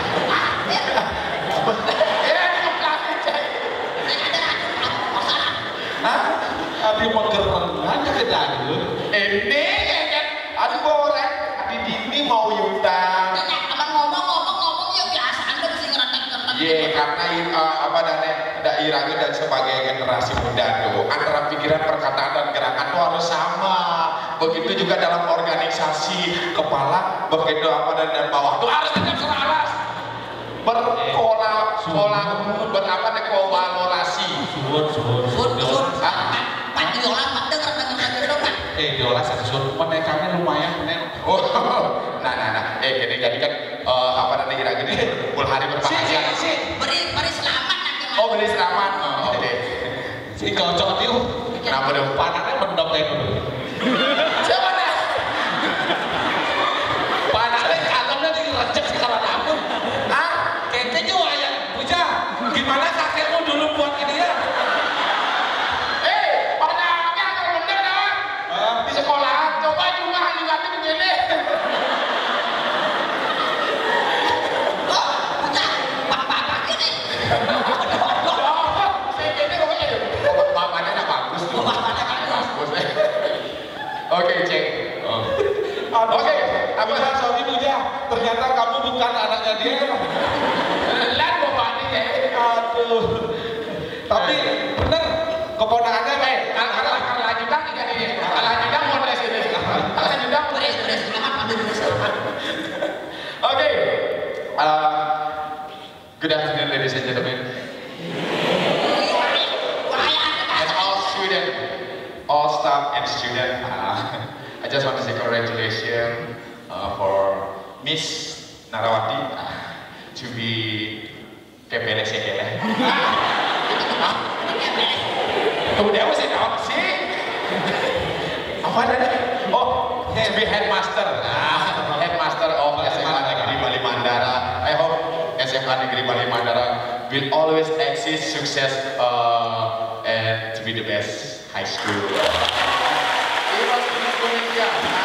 [SPEAKER 3] Eh, itu plastik cai. Hah?
[SPEAKER 1] Ada mengerengan ke dayun.
[SPEAKER 3] Ini kan, aduh orang, adik Dini mau yutang.
[SPEAKER 2] Teman ngomong-ngomong-ngomong ya biasa Anda mesti ngeretek-ngeretek.
[SPEAKER 3] Iya, karena uh, apa dan daerah dan sebagai generasi muda tuh antara pikiran, perkataan dan gerakan tuh harus sama. Begitu juga dalam organisasi kepala, begitu apa dan, dan bawah tuh harus tetap selaras. Berkola, sekolah, berapa nih kolaborasi.
[SPEAKER 1] Suwun, suwun,
[SPEAKER 2] Sun sun.
[SPEAKER 3] Ah.
[SPEAKER 2] Pak Diola Pak denger denger denger Pak.
[SPEAKER 1] Eh, diolah satu suwun. Menekannya lumayan, men.
[SPEAKER 3] Oh, nah, nah, nah, eh, jadi jadi kan uh, apa nanti kira gini, full hari berbahagia.
[SPEAKER 2] Beri beri selamat nanti.
[SPEAKER 3] Oh, beli selamat. Oh, oke.
[SPEAKER 1] Si kocok itu.
[SPEAKER 3] Kenapa dong?
[SPEAKER 1] Panahnya mendok kayak dulu.
[SPEAKER 3] Siapa dah?
[SPEAKER 1] Panahnya alamnya direjek sekarang ampun.
[SPEAKER 3] Ah,
[SPEAKER 1] Kayaknya juga yang puja. Gimana kakekmu dulu buat ini ya?
[SPEAKER 3] eh, panahnya kalau bener dah. Di sekolah, coba juga juga begini.
[SPEAKER 2] Oh, udah bapak-bapak ini.
[SPEAKER 3] Saya kayaknya pokoknya, oh, bapaknya dah bagus tuh.
[SPEAKER 2] Bapaknya bagus.
[SPEAKER 3] Bagus. Oke, cek.
[SPEAKER 1] Aduh,
[SPEAKER 3] Oke,
[SPEAKER 1] apa
[SPEAKER 3] apa?
[SPEAKER 1] Sobi puja? Ternyata kamu bukan anaknya dia.
[SPEAKER 3] Lan bapaknya ya.
[SPEAKER 1] Aduh. Tapi bener keponakannya
[SPEAKER 3] Eh, kalau kalau kalau lanjutan tidak ini. Kalau lanjutan mau dari sini. Kalau lanjutan
[SPEAKER 2] Beri beri selamat Pak beri selamat.
[SPEAKER 3] Oke. Uh, good afternoon, ladies and gentlemen, and all student, all staff and student. Uh, I just want to say congratulations uh, for Miss Narawati uh, to be kebeles ya kele. Udah masih tahu sih. Apa ada? Oh, to be headmaster. Nah, headmaster of S M A Negeri Bali Mandara. I hope S M A Negeri Bali Mandara will always exist, success, uh, and to be the best high school. Indonesia.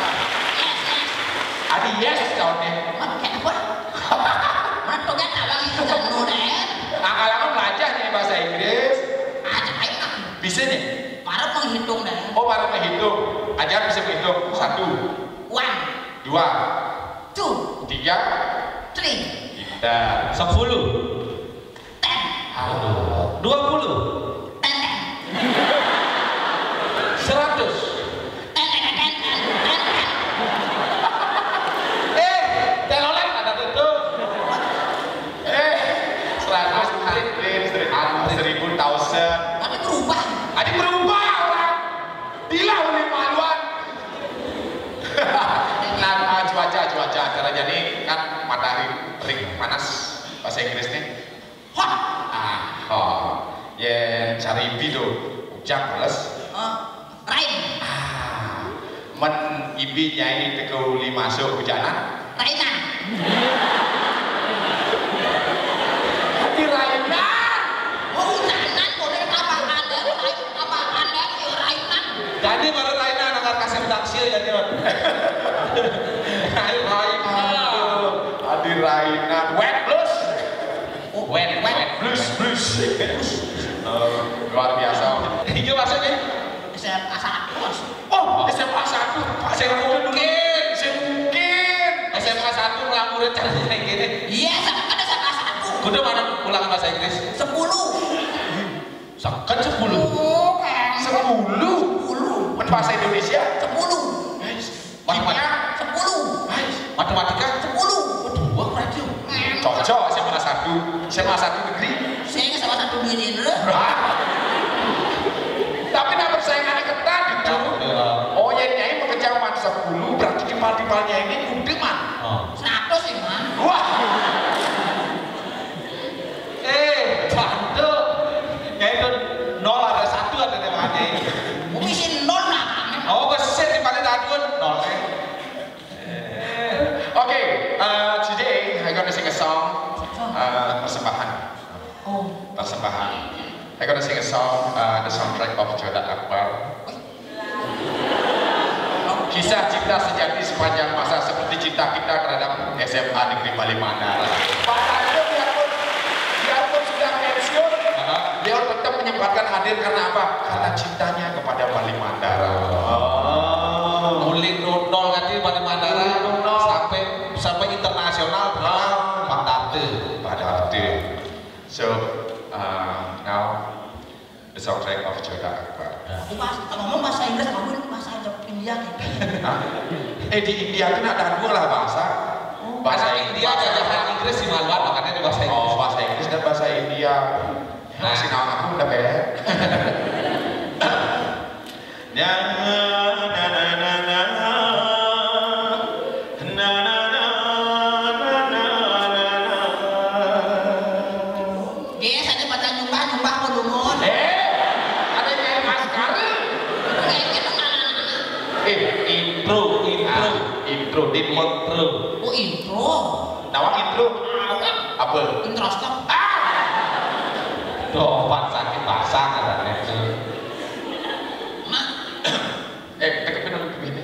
[SPEAKER 3] Adi yes tahunnya.
[SPEAKER 2] Kenapa? Mana tuh kan abang itu jenuh deh.
[SPEAKER 3] Akal-akal belajar nih bahasa Inggris.
[SPEAKER 2] Ajaib kan?
[SPEAKER 3] Bisa nih.
[SPEAKER 2] Baru menghitung deh.
[SPEAKER 3] Oh baru menghitung. Ajar bisa menghitung. Satu.
[SPEAKER 2] One.
[SPEAKER 3] Dua.
[SPEAKER 2] Two.
[SPEAKER 3] Tiga.
[SPEAKER 2] Three.
[SPEAKER 3] Kita.
[SPEAKER 1] Sepuluh.
[SPEAKER 2] Ten.
[SPEAKER 1] Aduh. Dua puluh.
[SPEAKER 2] Ten ten.
[SPEAKER 1] Seratus.
[SPEAKER 2] Ten ten ten ten ten ten.
[SPEAKER 1] Eh, telolet ada tutup.
[SPEAKER 3] Eh. Seratus. Hundred. Seribu. Thousand.
[SPEAKER 2] Tapi berubah.
[SPEAKER 3] Adik berubah orang. Dilah oleh maluan. Nah, cuaca cuaca caranya nih kan matahari terik panas bahasa Inggrisnya.
[SPEAKER 2] Hot.
[SPEAKER 3] Ah, oh. Ya cari video hujan plus.
[SPEAKER 2] Oh, rain.
[SPEAKER 3] Ah, men ibi nyai teku li masuk hujanan.
[SPEAKER 2] Rainan.
[SPEAKER 3] Di rainan.
[SPEAKER 2] Oh, hujanan boleh apa ada? Apa ada ya rainan?
[SPEAKER 1] Jadi baru Raina anak kasih taksil ya dia. Ayo Raina.
[SPEAKER 3] Adi rainan. Wet plus.
[SPEAKER 1] Wet wet.
[SPEAKER 3] Blues blues. Oh, luar biasa.
[SPEAKER 1] Ini maksudnya.
[SPEAKER 2] S M A satu.
[SPEAKER 3] Oh, S M A satu.
[SPEAKER 1] Saya mungkin.
[SPEAKER 3] Mungkin.
[SPEAKER 1] S M A satu ngelakuin caranya kayak gini.
[SPEAKER 2] Iya, kan S M A satu.
[SPEAKER 1] Kudu mana ulangan bahasa Inggris?
[SPEAKER 2] Sepuluh.
[SPEAKER 1] Kan sepuluh.
[SPEAKER 2] Oh, kan.
[SPEAKER 3] Sepuluh.
[SPEAKER 2] Sepuluh.
[SPEAKER 3] Men bahasa Indonesia.
[SPEAKER 2] Sepuluh.
[SPEAKER 3] Kimia.
[SPEAKER 2] Sepuluh.
[SPEAKER 1] Matematika.
[SPEAKER 2] Sepuluh.
[SPEAKER 1] Dua berarti.
[SPEAKER 3] Cocok S M A satu. S M A satu negeri.
[SPEAKER 2] Saya sama satu duit ini.
[SPEAKER 3] Tapi nak persaingannya ketat itu. Oh ya nyai pekerjaan sepuluh berarti timpal-timpalnya ini kudeman.
[SPEAKER 2] Seratus ya mah.
[SPEAKER 3] Wah.
[SPEAKER 1] Eh, bantu. Ya itu nol ada satu ada di mana ini.
[SPEAKER 2] Mungkin si nol lah.
[SPEAKER 1] Oh, beset di paling adun nol.
[SPEAKER 3] Okay, uh, today I'm gonna sing a song. Uh, persembahan.
[SPEAKER 2] Oh.
[SPEAKER 3] Persembahan. I'm gonna sing a song, uh, the soundtrack of Jodat Akbar. Kisah cinta sejati sepanjang masa seperti cinta kita terhadap S M A Negeri Bali Mandara. Pak Tanda biarpun, biarpun sudah pensiun, beliau tetap menyempatkan hadir karena apa? Karena cintanya kepada Bali Mandara.
[SPEAKER 1] Oh, mulai nol nanti Bali Mandara sampai sampai internasional terkenal Pak Tanda.
[SPEAKER 3] Pak Tanda. So uh, now the soundtrack of Jodat Akbar.
[SPEAKER 2] Ngomong bahasa Inggris, kamu bahasa India gitu.
[SPEAKER 3] Eh di India kan ada dua lah bahasa.
[SPEAKER 1] Oh, bahasa India jajahan Inggris di Maluan makanya di bahasa Inggris.
[SPEAKER 3] Oh bahasa Inggris dan bahasa India. Masih nama aku udah kayak. Ya na na na na na na na na na.
[SPEAKER 2] Dia saja baca nyumbah nyumbah kodumon.
[SPEAKER 3] Eh, ada yang maskar. Eh,
[SPEAKER 1] Intro, intro,
[SPEAKER 3] intro,
[SPEAKER 1] intro.
[SPEAKER 2] Oh intro.
[SPEAKER 3] Nawang intro. Apa?
[SPEAKER 2] Introskop.
[SPEAKER 1] Dopat sakit bahasa katanya.
[SPEAKER 2] Mak.
[SPEAKER 3] Eh, tekepin dulu begini.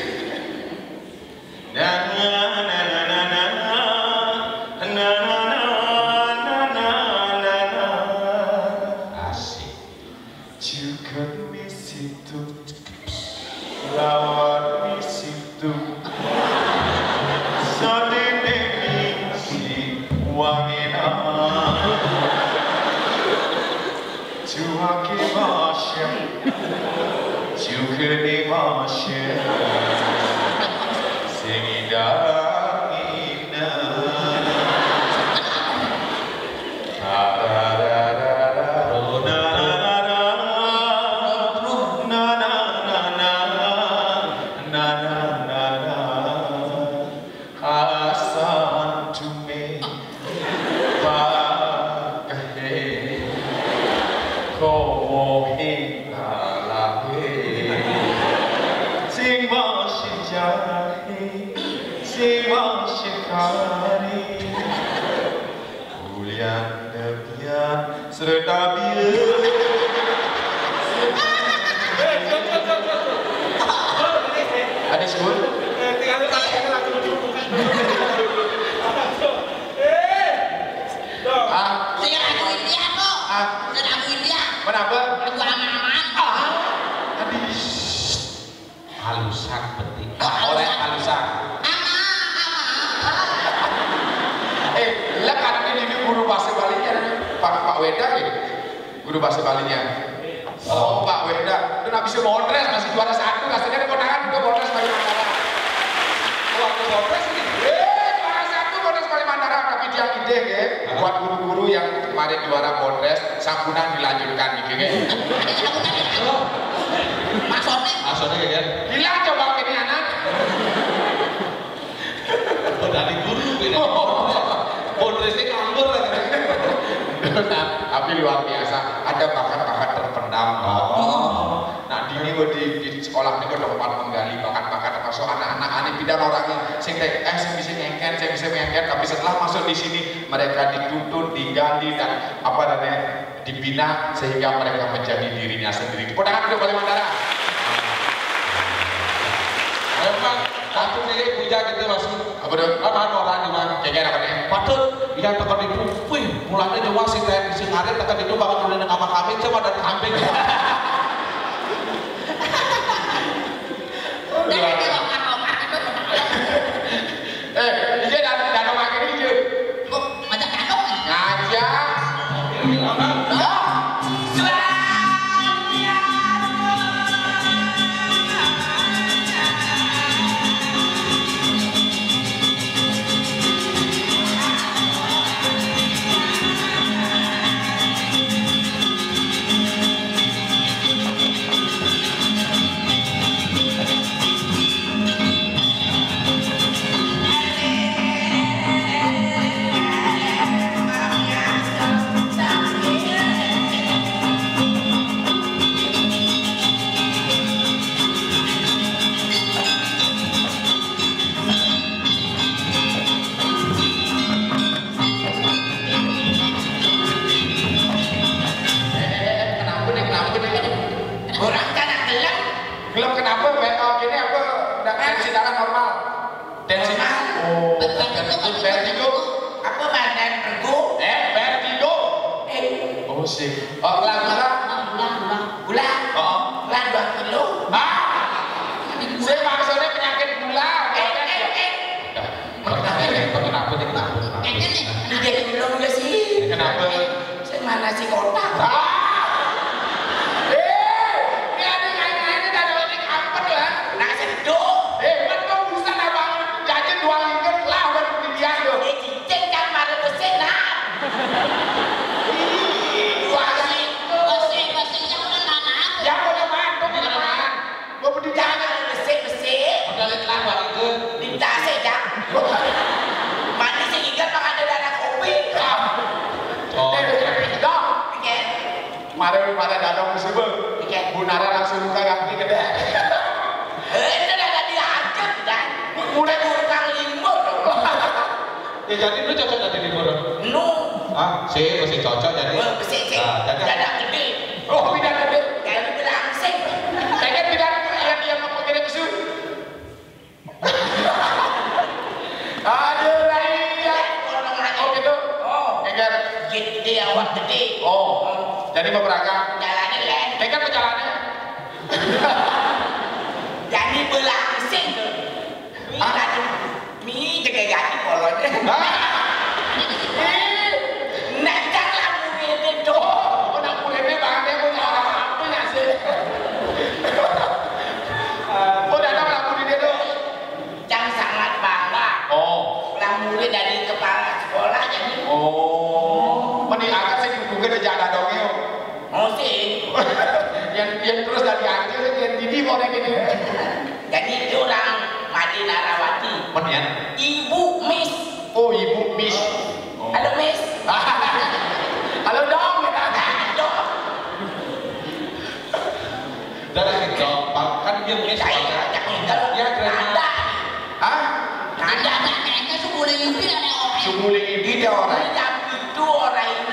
[SPEAKER 3] Na na na na na na na na na na na. Asik. Juga di situ, lawat di situ. Sadene si wangina. Cuaki basya. Juga di basya. Singidangina. Na na nepian serta bieu. Ada sebut? Ah,
[SPEAKER 2] Sing lagu India kok.
[SPEAKER 3] ah,
[SPEAKER 2] Sing lagu India.
[SPEAKER 3] kenapa?
[SPEAKER 2] Lagu aman-aman.
[SPEAKER 3] Habis.
[SPEAKER 1] Halusan penting.
[SPEAKER 3] Oleh halusan. Eh, lah kan ini guru bahasa Balinya, Pak Pak Weda gitu. Guru bahasa Balinya. Oh, Pak Weda, itu habis Bondres masih juara satu, kasihnya ada kondangan juga Bondres Kalimantan. Waktu Bondres ini, eh juara satu Bondres Kalimantan, tapi dia ide ya, buat guru-guru yang kemarin juara Bondres, sampunan dilanjutkan gitu ya.
[SPEAKER 2] Maksudnya?
[SPEAKER 1] Maksudnya kayak
[SPEAKER 3] Gila coba ini anak.
[SPEAKER 1] oh, dari guru ini. Bondresnya nganggur lagi.
[SPEAKER 3] Nah, tapi luar biasa, ada bakat-bakat terpendam. Oh. Nah, di, di, di sekolah ini gue tempat menggali bakat-bakat termasuk anak-anak aneh bidang orangnya sing eh sing bisa ngengken, sing bisa ngengken, tapi setelah masuk di sini mereka dituntut, digali dan apa namanya dibina sehingga mereka menjadi dirinya sendiri. Tepuk tangan untuk Kalimantan.
[SPEAKER 1] Memang satu nih puja gitu masih.
[SPEAKER 3] Apa dong?
[SPEAKER 1] Apa orang gimana?
[SPEAKER 3] Kayak apa nih?
[SPEAKER 1] Patut yang tekan itu, wih, mulanya nyawa sih kayak si ngarit tekan itu bakal nulis nama kami coba dan kambing.
[SPEAKER 3] Eh, ini dan danau makin ini.
[SPEAKER 2] Kok ngajak danau nih?
[SPEAKER 3] Ngajak. Gelap kenapa? Oh, gini apa? Tensi darah normal. Tensi oh, vertigo.
[SPEAKER 2] Apa badan rego?
[SPEAKER 3] Eh, vertigo.
[SPEAKER 2] Eh,
[SPEAKER 3] Oh sih. Oh, gula gula.
[SPEAKER 2] gula gula gula.
[SPEAKER 3] Oh,
[SPEAKER 2] Gula dua kilo.
[SPEAKER 3] ah. Saya maksudnya penyakit gula.
[SPEAKER 2] Eh eh eh.
[SPEAKER 1] Kenapa nih? Kenapa nih? Kenapa?
[SPEAKER 2] Eh ini tiga kilo juga sih.
[SPEAKER 3] Kenapa?
[SPEAKER 2] Saya mana sih kotak?
[SPEAKER 3] Ah. Eh, ini ada kain-kainnya dari ini kampet lah.
[SPEAKER 2] Nak seduk.
[SPEAKER 3] Eh, betul bisa abang jajan dua lingkar lah buat pendidikan tuh.
[SPEAKER 2] Eh cicing kan pada mesin nak. Dua kali. Mesin mesin yang mana nak?
[SPEAKER 3] Yang punya mantu punya man. Mau pendidikan.
[SPEAKER 2] Jangan mesin mesin.
[SPEAKER 1] Udah lama itu.
[SPEAKER 2] Minta saja. Mandi sih ingat bang ada dana kopi.
[SPEAKER 1] Oh,
[SPEAKER 3] Eh, dong.
[SPEAKER 2] Oke.
[SPEAKER 3] Kemarin pada datang ke sini,
[SPEAKER 2] Oke.
[SPEAKER 3] Bu Nara langsung buka kaki gede.
[SPEAKER 2] Eh itu dah dilanjut dan mulai kurang lima dong.
[SPEAKER 1] ya jadi lu cocok jadi libur.
[SPEAKER 2] Nu.
[SPEAKER 1] Ah, sih masih cocok jadi.
[SPEAKER 2] Wah besar sih.
[SPEAKER 1] Nah, jadi
[SPEAKER 2] Dada gede.
[SPEAKER 3] Oh, bidang gede.
[SPEAKER 2] Kalau bilang sih.
[SPEAKER 3] Pengen bidang yang yang mau pakai kesu. Aduh, Raya. Oh gitu.
[SPEAKER 2] Oh.
[SPEAKER 3] Pengen.
[SPEAKER 2] Gede awak gede.
[SPEAKER 3] Oh, jadi mau beragam.
[SPEAKER 2] Jalannya lain.
[SPEAKER 3] Pengen perjalanannya.
[SPEAKER 2] Jadi belangsing tu. Mi
[SPEAKER 3] Ah.
[SPEAKER 2] tadi. Mi jaga gati polanya. Nak jangan mungkin tu.
[SPEAKER 3] Oh, nak kulitnya bang dia punya orang apa ya sih? Oh, datang lampu di dia tuh.
[SPEAKER 2] Jangan sangat bangga.
[SPEAKER 3] Oh.
[SPEAKER 2] Lah murid dari kepala sekolah jadi.
[SPEAKER 3] Oh. Mending agak sih mungkin aja ada dongnya.
[SPEAKER 2] Oh sih.
[SPEAKER 3] yang yang terus dari akhir yang Didi mau kayak gini.
[SPEAKER 2] Jadi itu orang Madi Narawati.
[SPEAKER 3] Mending.
[SPEAKER 2] Ibu Miss.
[SPEAKER 3] Oh, Ibu Miss. Oh.
[SPEAKER 2] Halo Miss.
[SPEAKER 3] Halo dong.
[SPEAKER 2] Dok.
[SPEAKER 1] Dan lagi gampang kan dia punya
[SPEAKER 2] Saya
[SPEAKER 1] sekolah.
[SPEAKER 2] ajak tinggal.
[SPEAKER 1] Ya, keren.
[SPEAKER 2] Ada.
[SPEAKER 3] Hah?
[SPEAKER 2] Ada ada kayaknya sebulan ini ada orang.
[SPEAKER 3] Sumuling ini dia orang.
[SPEAKER 2] Jam itu orang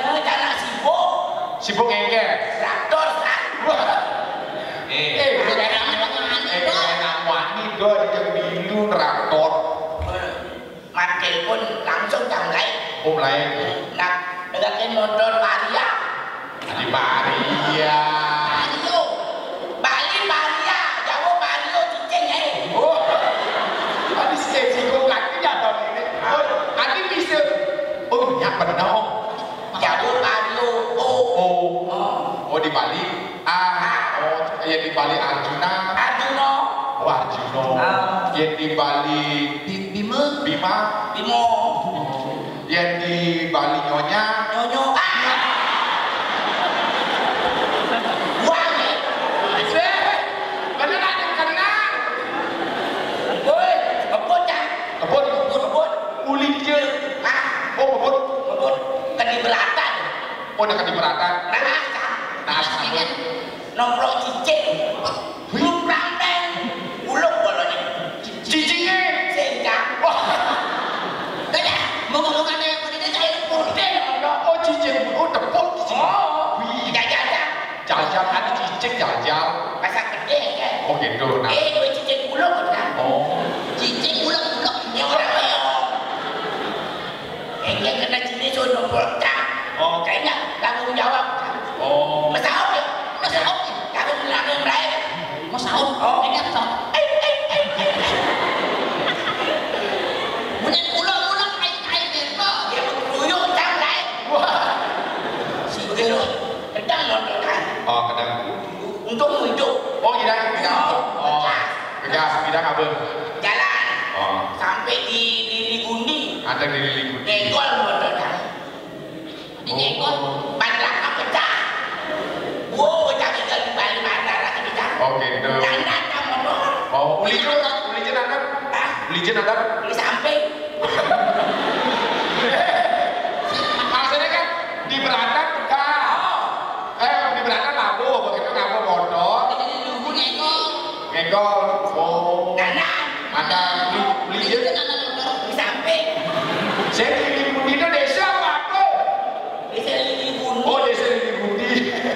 [SPEAKER 3] Sibuk ngengker.
[SPEAKER 2] Traktor kan.
[SPEAKER 3] Eh, eh, eh, enak wani do di Jembilu traktor.
[SPEAKER 2] Mat telepon langsung jam lain.
[SPEAKER 3] Oh lain.
[SPEAKER 2] Nak dengarkan motor Maria.
[SPEAKER 3] Di Maria.
[SPEAKER 2] Mario. Bali Maria, Jawa Mario cicing eh.
[SPEAKER 3] Oh. Adi sih kok kaki jatuh ini. Oh, adi bisa. Oh, ya benar.
[SPEAKER 2] Jawa Mario. Oh.
[SPEAKER 3] Oh. Oh di Bali. Ah, oh ya di Bali Arjuna.
[SPEAKER 2] Arjuno.
[SPEAKER 3] Oh Arjuno. Ya di Bali
[SPEAKER 2] Bima.
[SPEAKER 3] Bima.
[SPEAKER 2] Bimo.
[SPEAKER 3] Ya di Bali Nyonya.
[SPEAKER 2] Nyonyo. Ah. Wangi.
[SPEAKER 3] Beneran yang kenal.
[SPEAKER 2] Woi, kebun kan?
[SPEAKER 3] Kebun,
[SPEAKER 2] Kebun, kebun.
[SPEAKER 3] uli dia.
[SPEAKER 2] Ah,
[SPEAKER 3] Oh kebun.
[SPEAKER 2] kebun. Kan di beratan.
[SPEAKER 3] Oh dekat di Beratan.
[SPEAKER 2] Nah, asam.
[SPEAKER 3] Nah, asam.
[SPEAKER 2] Kan nomplok cicing. Belum ranteng. Uluk bolanya.
[SPEAKER 3] Cicingnya.
[SPEAKER 2] Sengkang.
[SPEAKER 3] Wah.
[SPEAKER 2] Kaya, mau ngomong ada yang penting saya putih.
[SPEAKER 3] Oh cicing. Oh tepuk cicing.
[SPEAKER 2] Oh,
[SPEAKER 3] Wih.
[SPEAKER 2] jajah-jajah.
[SPEAKER 3] Jajal ada cicing jajal.
[SPEAKER 2] Pasang gede kan?
[SPEAKER 3] Oh gitu. Nah.
[SPEAKER 2] Eh, dua cicing uluk kan?
[SPEAKER 3] Oh.
[SPEAKER 2] Cicing uluk-uluk. Ini orang kaya. Kayaknya kena sini suruh nomplok cak.
[SPEAKER 3] Oh.
[SPEAKER 2] Kayaknya tanggung jawab.
[SPEAKER 3] Oh.
[SPEAKER 2] Masaut ya? Masaut ya? Kami bilang yang lain. Masaut? Oh. Ini masaut. Eh, eh, eh, eh. Kemudian ulang-ulang kain-kain itu. Dia berkeruyuk jam lain.
[SPEAKER 3] Wah.
[SPEAKER 2] Si begitu. Kedang nonton kan.
[SPEAKER 3] Oh kadang.
[SPEAKER 2] Untuk hidup.
[SPEAKER 3] Oh tidak tidak. Oh. Kegas tidak kabel.
[SPEAKER 2] Jalan.
[SPEAKER 3] Oh.
[SPEAKER 2] Sampai di di Ligundi.
[SPEAKER 3] Ada di liling.
[SPEAKER 2] Nenggol motor kan. Di nenggol. Ban belakang pecah. Wow, pecah tinggal di Bali Mandara ke pecah.
[SPEAKER 3] Oh gitu.
[SPEAKER 2] Jangan kan motor.
[SPEAKER 3] Oh uli itu uli jen ada.
[SPEAKER 2] Ah,
[SPEAKER 3] Uli jen ada.
[SPEAKER 2] di samping.
[SPEAKER 3] Maksudnya kan di Beratan enggak. Eh di Beratan labu, begitu ngapa motor.
[SPEAKER 2] Di Lugu nenggol.
[SPEAKER 3] Ngegol. Oh.
[SPEAKER 2] Kanan.
[SPEAKER 3] Ada uli uli
[SPEAKER 2] Di
[SPEAKER 3] jen.
[SPEAKER 2] kanan motor di samping.
[SPEAKER 3] Saya di Libundi itu desa apa tuh?
[SPEAKER 2] Di seliling Ligundi.
[SPEAKER 3] Oh desa di Libundi.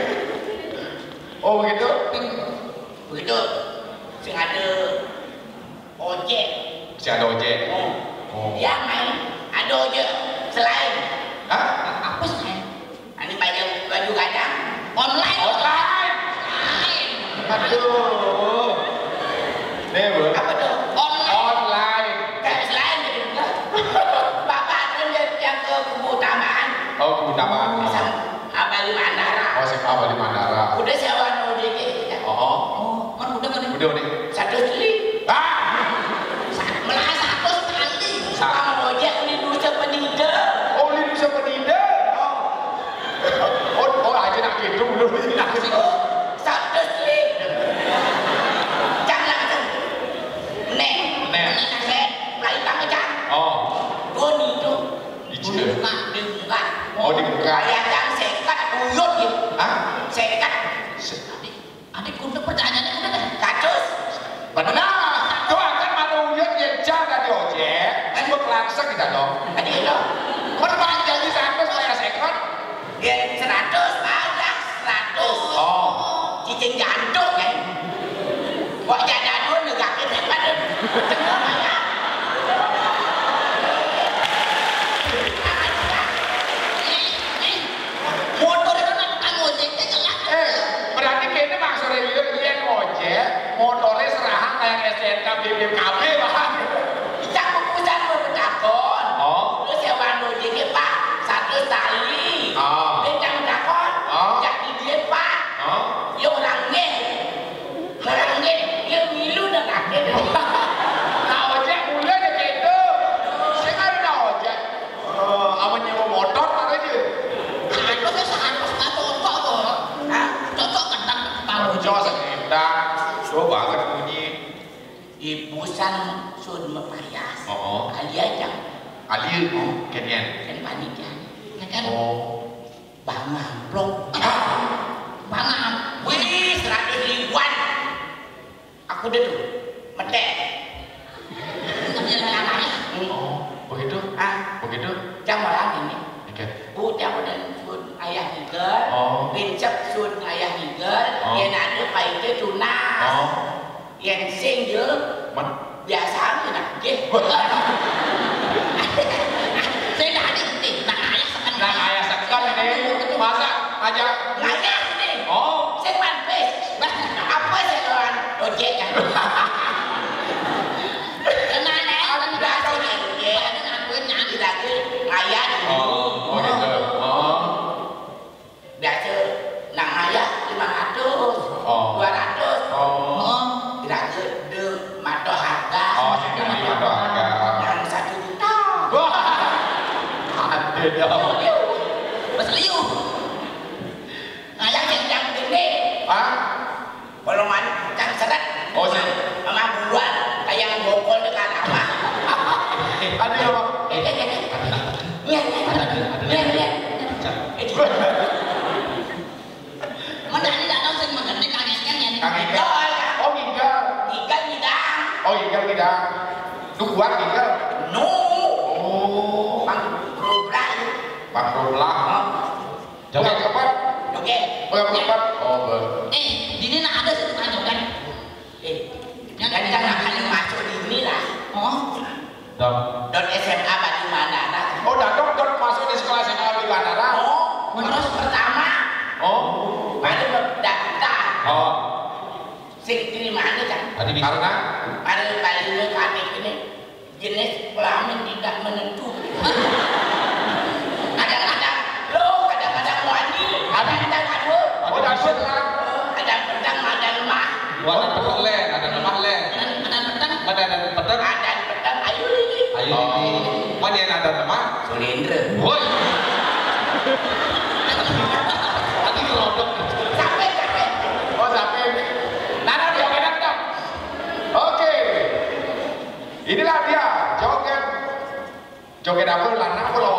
[SPEAKER 3] Oh begitu.
[SPEAKER 2] Begitu. Sing ada ojek.
[SPEAKER 3] Si ada ojek.
[SPEAKER 2] Oh.
[SPEAKER 3] Oh.
[SPEAKER 2] Yang main ada ojek selain.
[SPEAKER 3] Hah?
[SPEAKER 2] Apa selain? Ini baju baju kadang online.
[SPEAKER 3] Online.
[SPEAKER 2] Lain.
[SPEAKER 3] Aduh. Nih bu.
[SPEAKER 2] Apa tuh? Online.
[SPEAKER 3] Online.
[SPEAKER 2] Kayak selain gitu. Bapak kan yang yang ke kubu taman.
[SPEAKER 3] Oh keutamaan.
[SPEAKER 2] Sama Bali Mandara.
[SPEAKER 3] Oh si Bali Mandara.
[SPEAKER 2] Udah sewa ojek ya.
[SPEAKER 3] Oh.
[SPEAKER 2] Oh, kan udah kan.
[SPEAKER 3] Udah nih.
[SPEAKER 2] Satu kali.
[SPEAKER 3] Ah.
[SPEAKER 2] Malah satu sekali.
[SPEAKER 3] Sa-
[SPEAKER 2] Bang ojek ini dulu sepeninggal.
[SPEAKER 3] Oh ini bisa penida. Oh oh aja nak gitu belum ini nak gitu.
[SPEAKER 2] Satu kali. Jangan langsung. Nek.
[SPEAKER 3] Nek.
[SPEAKER 2] Nek. Lagi tangan jangan.
[SPEAKER 3] Oh.
[SPEAKER 2] Dua nih tuh.
[SPEAKER 3] Ije.
[SPEAKER 2] Dibuka, dibuka.
[SPEAKER 3] Oh dibuka.
[SPEAKER 2] Kayak yang sekat uyut gitu.
[SPEAKER 3] Hah?
[SPEAKER 2] Sekat.
[SPEAKER 3] Se-
[SPEAKER 2] Adik, adik kuda pertanyaannya udah deh. Katus.
[SPEAKER 3] Benar. Tuh akan ada uyut yang jaga di ojek. Kan buat langsung kita dong.
[SPEAKER 2] Adik itu.
[SPEAKER 3] Kan bang jadi sampai supaya sekot.
[SPEAKER 2] Dia seratus, banyak seratus.
[SPEAKER 3] Oh.
[SPEAKER 2] Cicing jantung kan. Wah jadi dulu negakin hebat deh. Tengok banyak. Motor itu kan ojeknya jelas.
[SPEAKER 3] Eh berarti kayaknya maksudnya uyut yang ojek motornya serahan kayak S N K B B K B bang.
[SPEAKER 2] Kita keputusan bertakon.
[SPEAKER 3] Oh.
[SPEAKER 2] Terus sewa ojeknya pak satu kali.
[SPEAKER 3] Oh.
[SPEAKER 2] Dia jangan takon.
[SPEAKER 3] Oh.
[SPEAKER 2] Jadi dia pak.
[SPEAKER 3] Oh.
[SPEAKER 2] Dia orangnya. Orangnya dia milu dan akhirnya.
[SPEAKER 3] Nah ojek mulai deh gitu. Saya kan udah ojek. Eh, apa nyewa motor apa aja?
[SPEAKER 2] Aku kan seharus nggak cocok kok. Hah? Cocok kadang kalau
[SPEAKER 3] Cocok sekitar. Coba banget bunyi.
[SPEAKER 2] ibu san sun mepayas.
[SPEAKER 3] Oh, oh.
[SPEAKER 2] Alia yang
[SPEAKER 3] Ali, kenyan.
[SPEAKER 2] kan panitia. Ya kan?
[SPEAKER 3] Oh.
[SPEAKER 2] Bang amplop. Bang amplop. Wih, seratus ribuan. Aku udah tuh. Medek. Nggak bisa lain-lain.
[SPEAKER 3] Oh, begitu?
[SPEAKER 2] Ah,
[SPEAKER 3] Begitu?
[SPEAKER 2] jangan orang ini.
[SPEAKER 3] Oke.
[SPEAKER 2] Bu, jangan dan sun ayah juga.
[SPEAKER 3] Oh.
[SPEAKER 2] pincep sun ayah ninggal,
[SPEAKER 3] Oh.
[SPEAKER 2] yang ada paitnya tunas,
[SPEAKER 3] Oh.
[SPEAKER 2] yang sing je
[SPEAKER 3] Man.
[SPEAKER 2] biasa nak je. Saya dah ada ni, nak ayah sekan.
[SPEAKER 3] Nah, ayah sekan ini masa aja.
[SPEAKER 2] Ayah ni.
[SPEAKER 3] Oh.
[SPEAKER 2] Saya panpes. Apa saya kawan? Ojek kan. Kenal dah. Dah tahu ni. Ada ngakuin nyari lagi. Ayah ni.
[SPEAKER 3] Oh, oh gitu. Oh.
[SPEAKER 2] Biasa nak ayah lima ratus,
[SPEAKER 3] Oh.
[SPEAKER 2] dua ratus.
[SPEAKER 3] Oh.
[SPEAKER 2] Tidak ada de mato harga.
[SPEAKER 3] Oh, sehingga di mato harga.
[SPEAKER 2] Yang satu juta.
[SPEAKER 3] Wah. Ada dong.
[SPEAKER 2] Beseliu. Ayah yang yang gede.
[SPEAKER 3] Ah?
[SPEAKER 2] Kalau man yang seret.
[SPEAKER 3] Oh, sih.
[SPEAKER 2] Sama buruan kayak bokol dengan apa?
[SPEAKER 3] Ada ya, Bang?
[SPEAKER 2] Eh, eh, eh. Lihat, lihat, lihat. Mana ni tak tahu saya makan ni kangen kan yang
[SPEAKER 3] Kang Igal. Oh, Igal.
[SPEAKER 2] ikan hidang.
[SPEAKER 3] Oh, Igal tidak. Lu kuat Igal.
[SPEAKER 2] No.
[SPEAKER 3] Oh.
[SPEAKER 2] Bang Robrak.
[SPEAKER 3] Bang Roblah. Joget keempat.
[SPEAKER 2] Joget.
[SPEAKER 3] Oh, yang keempat. Oh, ber.
[SPEAKER 2] Eh, di sini nak ada satu kan joget. Eh, dan jangan kali masuk di sini lah. Oh.
[SPEAKER 1] Dok.
[SPEAKER 2] Dot S M A di mana lah?
[SPEAKER 3] Oh, Datuk Dot masuk di sekolah S M A di Bandara.
[SPEAKER 2] Oh, terus pertama.
[SPEAKER 3] Oh.
[SPEAKER 2] Baru daftar.
[SPEAKER 3] Oh.
[SPEAKER 2] Sing terima aja kan.
[SPEAKER 1] Tadi bisa.
[SPEAKER 3] Karena
[SPEAKER 2] Baru balik kami ini jenis kelamin tidak menentu. Kadang-kadang lo, kadang-kadang wani, kadang-kadang adu.
[SPEAKER 3] oh, Datuk lah.
[SPEAKER 2] Ada pedang, ada lemah.
[SPEAKER 1] Ada pedang len, ada lemah len.
[SPEAKER 2] Ada pedang,
[SPEAKER 1] Ada ada pedang.
[SPEAKER 2] ada pedang. Ayo lagi.
[SPEAKER 1] Ayo ini. Mana yang ada lemah?
[SPEAKER 2] Sulindra.
[SPEAKER 1] Woi. Tadi gelodok.
[SPEAKER 2] Sampai sampai.
[SPEAKER 3] Oh, sampai. Nana joget dong. Oke. Inilah dia joget. Joget apa? Lanang apa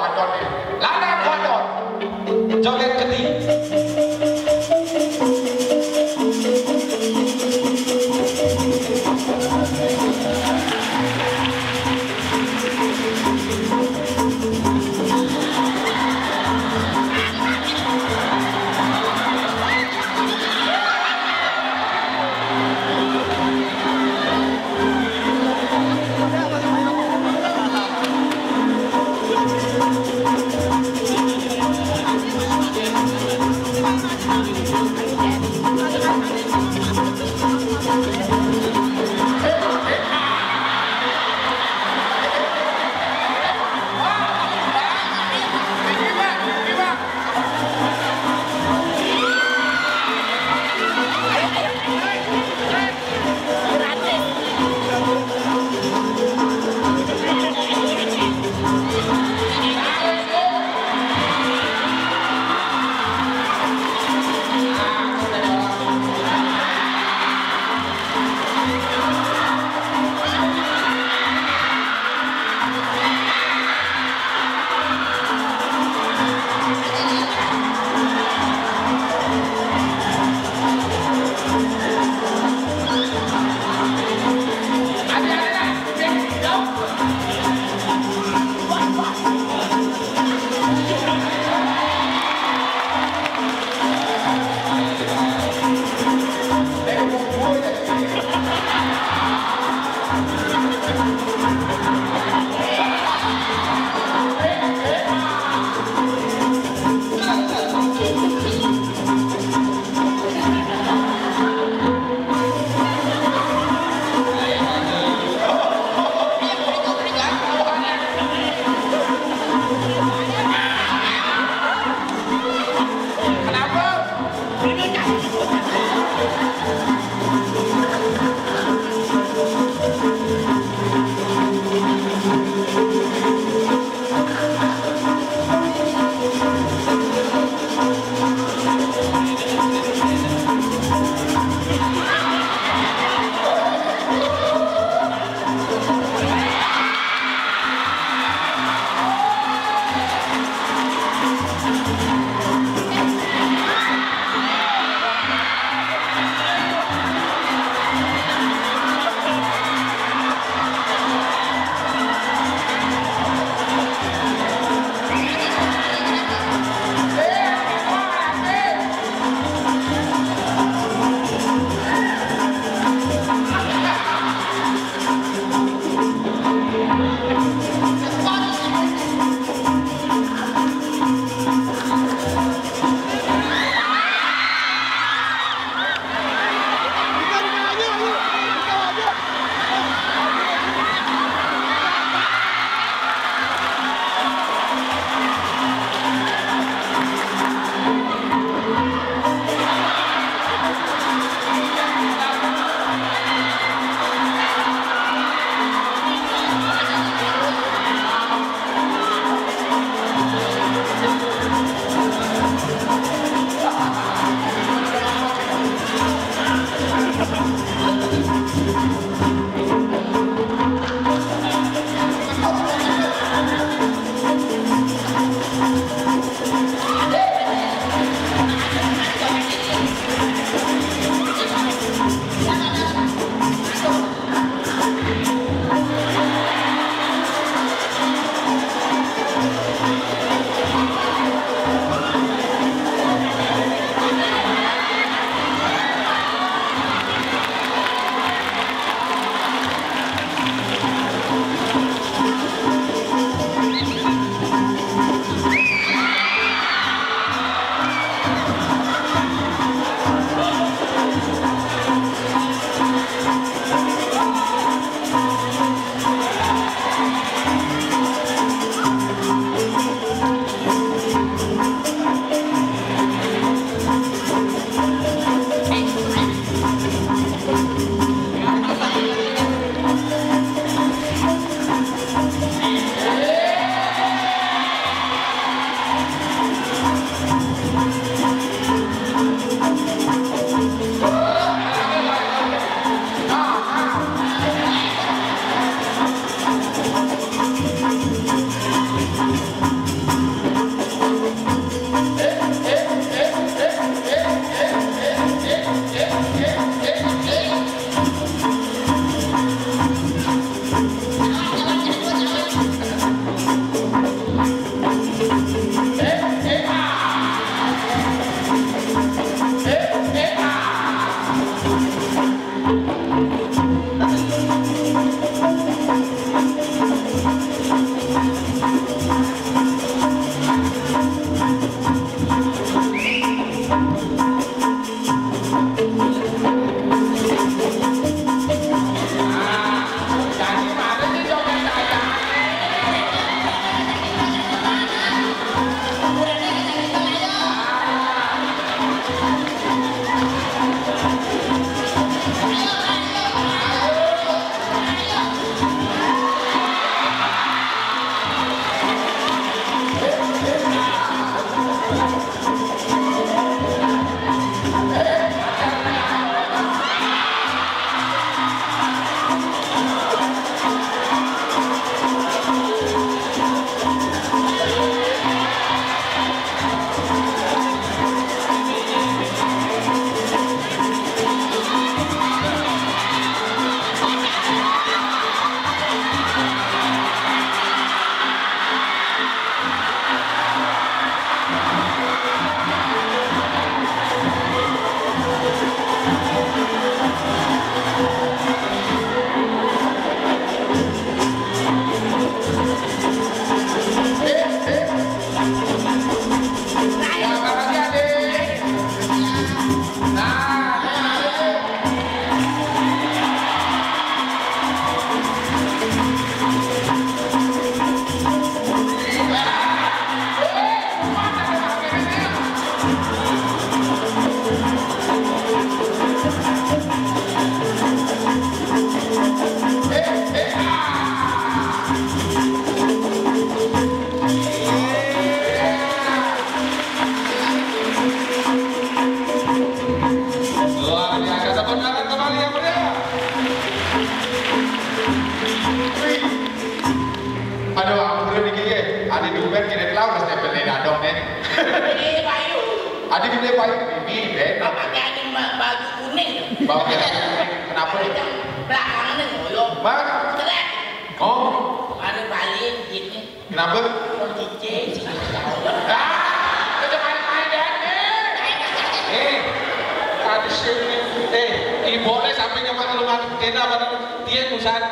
[SPEAKER 3] Adik gede baik ini, Ben.
[SPEAKER 2] Bapaknya ini baju kuning.
[SPEAKER 3] Bawa kuning. Kenapa?
[SPEAKER 2] Belakang nih, ngoyo.
[SPEAKER 3] Bang.
[SPEAKER 2] Keren.
[SPEAKER 3] Oh.
[SPEAKER 2] Ada balik gini.
[SPEAKER 3] Kenapa?
[SPEAKER 2] Oh, cici, cici.
[SPEAKER 3] Ah, kita main-main Dan.
[SPEAKER 1] Eh, tadi sini, eh, ibunya sampai nyemak rumah kena pada dia kusan.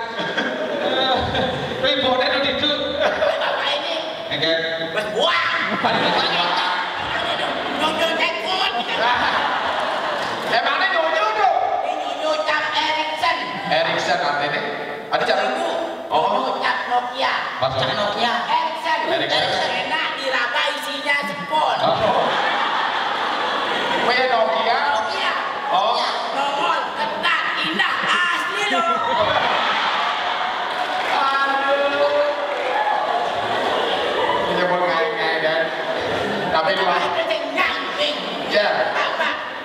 [SPEAKER 1] Ibunya tuh itu.
[SPEAKER 2] Bapak ini.
[SPEAKER 1] Enggak.
[SPEAKER 2] Bos buang. Nyonyo cekut.
[SPEAKER 3] Emangnya nyonyo tuh?
[SPEAKER 2] Ini nyonyo cap Ericsson.
[SPEAKER 3] Ericsson artinya? Ada cara?
[SPEAKER 2] Ibu.
[SPEAKER 3] Oh.
[SPEAKER 2] Nyonyo cap Nokia.
[SPEAKER 1] Maksudnya?
[SPEAKER 2] Cap Nokia. Ericsson.
[SPEAKER 3] Ericsson.
[SPEAKER 2] Enak diraba isinya spon.
[SPEAKER 3] Punya Nokia?
[SPEAKER 2] Nokia.
[SPEAKER 3] Oh.
[SPEAKER 2] Nongol, ketat, indah, asli loh.
[SPEAKER 3] Aduh. Ini mau ngai-ngai Dan. Tapi lu
[SPEAKER 2] Ada yang nyamping.
[SPEAKER 3] ya.
[SPEAKER 2] Apa?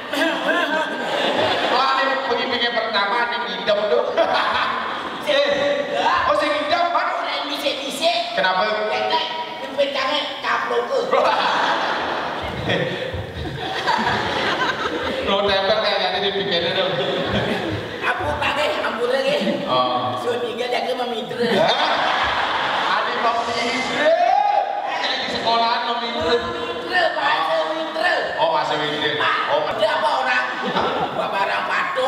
[SPEAKER 3] Wah, ini pergi-pergi pertama ini ngidam tuh. Eh, oh si ngidam kan?
[SPEAKER 2] Orang bisa-bisa.
[SPEAKER 3] Kenapa?
[SPEAKER 2] Tetek, kepencangnya kaplok ke.
[SPEAKER 1] Lo tempel kayak gini dipikirin dong.
[SPEAKER 2] Aku pakai, ampun lagi.
[SPEAKER 3] Oh.
[SPEAKER 2] So tiga jaga memitra.
[SPEAKER 3] Adik mau mitra.
[SPEAKER 1] Kayak di sekolahan lo minum.
[SPEAKER 2] Mitra, bahasa mitra.
[SPEAKER 3] Oh masih mitra.
[SPEAKER 2] Pak,
[SPEAKER 3] Oh
[SPEAKER 2] ada apa orang? Bawa barang patuh.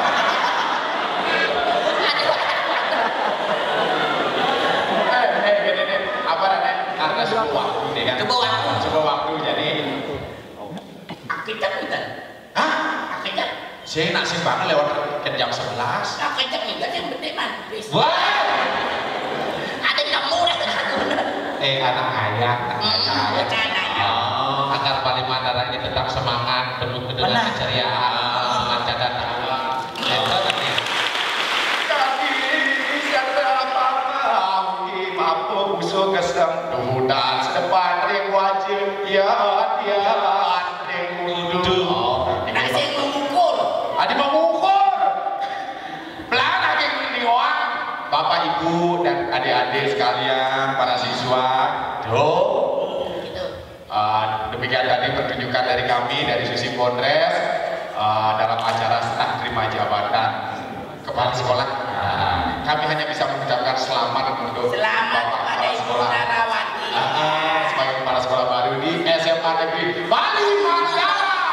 [SPEAKER 3] Eh, eh, gini nih, apa namanya? Karena sebuah waktu nih kan?
[SPEAKER 2] Sebuah waktu.
[SPEAKER 3] Sebuah waktu, jadi
[SPEAKER 2] Akicak kita.
[SPEAKER 3] hah?
[SPEAKER 2] Akicak.
[SPEAKER 3] Saya nak simpangan lewat ke jam sebelas.
[SPEAKER 2] Akicak ni kan yang penting man.
[SPEAKER 1] Wah,
[SPEAKER 2] Ada kamu dah.
[SPEAKER 1] eh anak ayah, anak ayah.
[SPEAKER 2] Bukan ayah.
[SPEAKER 1] Oh, agar Bali Mandara ini tetap semangat, penuh dengan
[SPEAKER 2] Benar.
[SPEAKER 1] keceriaan, lancar dan tawa. Eh, banget nih.
[SPEAKER 3] Kaki siapa pamgi mampu musuh kesem dan sedepan ring wajib ya dia ring mundur.
[SPEAKER 2] Nak saya mengukur.
[SPEAKER 3] Adi mengukur. Pelan lagi ini orang. Bapak Ibu dan adik-adik sekalian, para siswa, Jo.
[SPEAKER 2] Gitu.
[SPEAKER 3] Uh, demikian tadi pertunjukan dari kami dari Susi Pondres uh, dalam acara serah terima jabatan kepala sekolah. Uh, kami hanya bisa mengucapkan selamat untuk
[SPEAKER 2] Selamat
[SPEAKER 3] Bapak
[SPEAKER 2] kepada
[SPEAKER 3] kepala
[SPEAKER 2] Ibu
[SPEAKER 3] sekolah
[SPEAKER 2] Narawati.
[SPEAKER 3] uh, sebagai kepala sekolah baru di S M A Negeri Bali Mandara.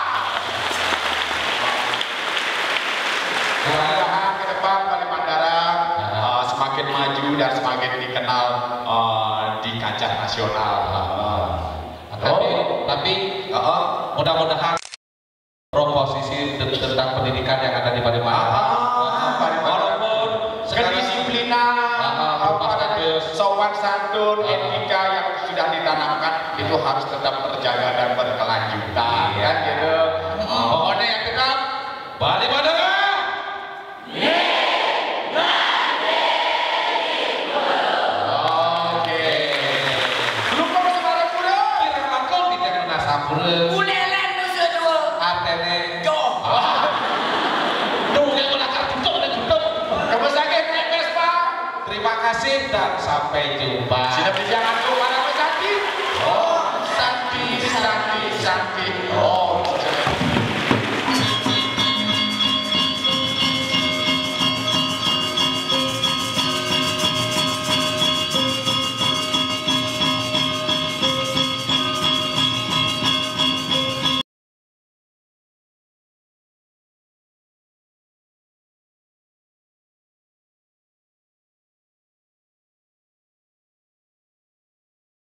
[SPEAKER 3] Mudah-mudahan ke depan Bali Mandara uh, semakin maju dan semakin dikenal uh, di kancah nasional. Uh,
[SPEAKER 1] Tapi, tapi
[SPEAKER 3] uh,
[SPEAKER 1] mudah-mudahan proposisi tentang pendidikan yang ada di Bali Mandara. Walaupun sekarang
[SPEAKER 3] kedisiplinan,
[SPEAKER 1] Ah,
[SPEAKER 3] apa namanya, sopan santun, etika yang sudah ditanamkan itu harus tetap terjaga dan berkelanjutan,
[SPEAKER 1] Iya.
[SPEAKER 3] kan gitu. Pokoknya yang tetap
[SPEAKER 1] Bali Mandara.
[SPEAKER 3] oke. Belum kau sebarang pula.
[SPEAKER 1] Kira langkau tidak kena sampurna.
[SPEAKER 2] Kunelan musuh dua.
[SPEAKER 1] Atene.
[SPEAKER 2] Jo.
[SPEAKER 1] Tuh yang ulah tutup dan tutup.
[SPEAKER 3] Kamu sakit pepes pak.
[SPEAKER 1] Terima kasih dan sampai jumpa.
[SPEAKER 3] Sudah berjangan tuh pada sakit. Oh, sakit, sakit, sakit. Oh.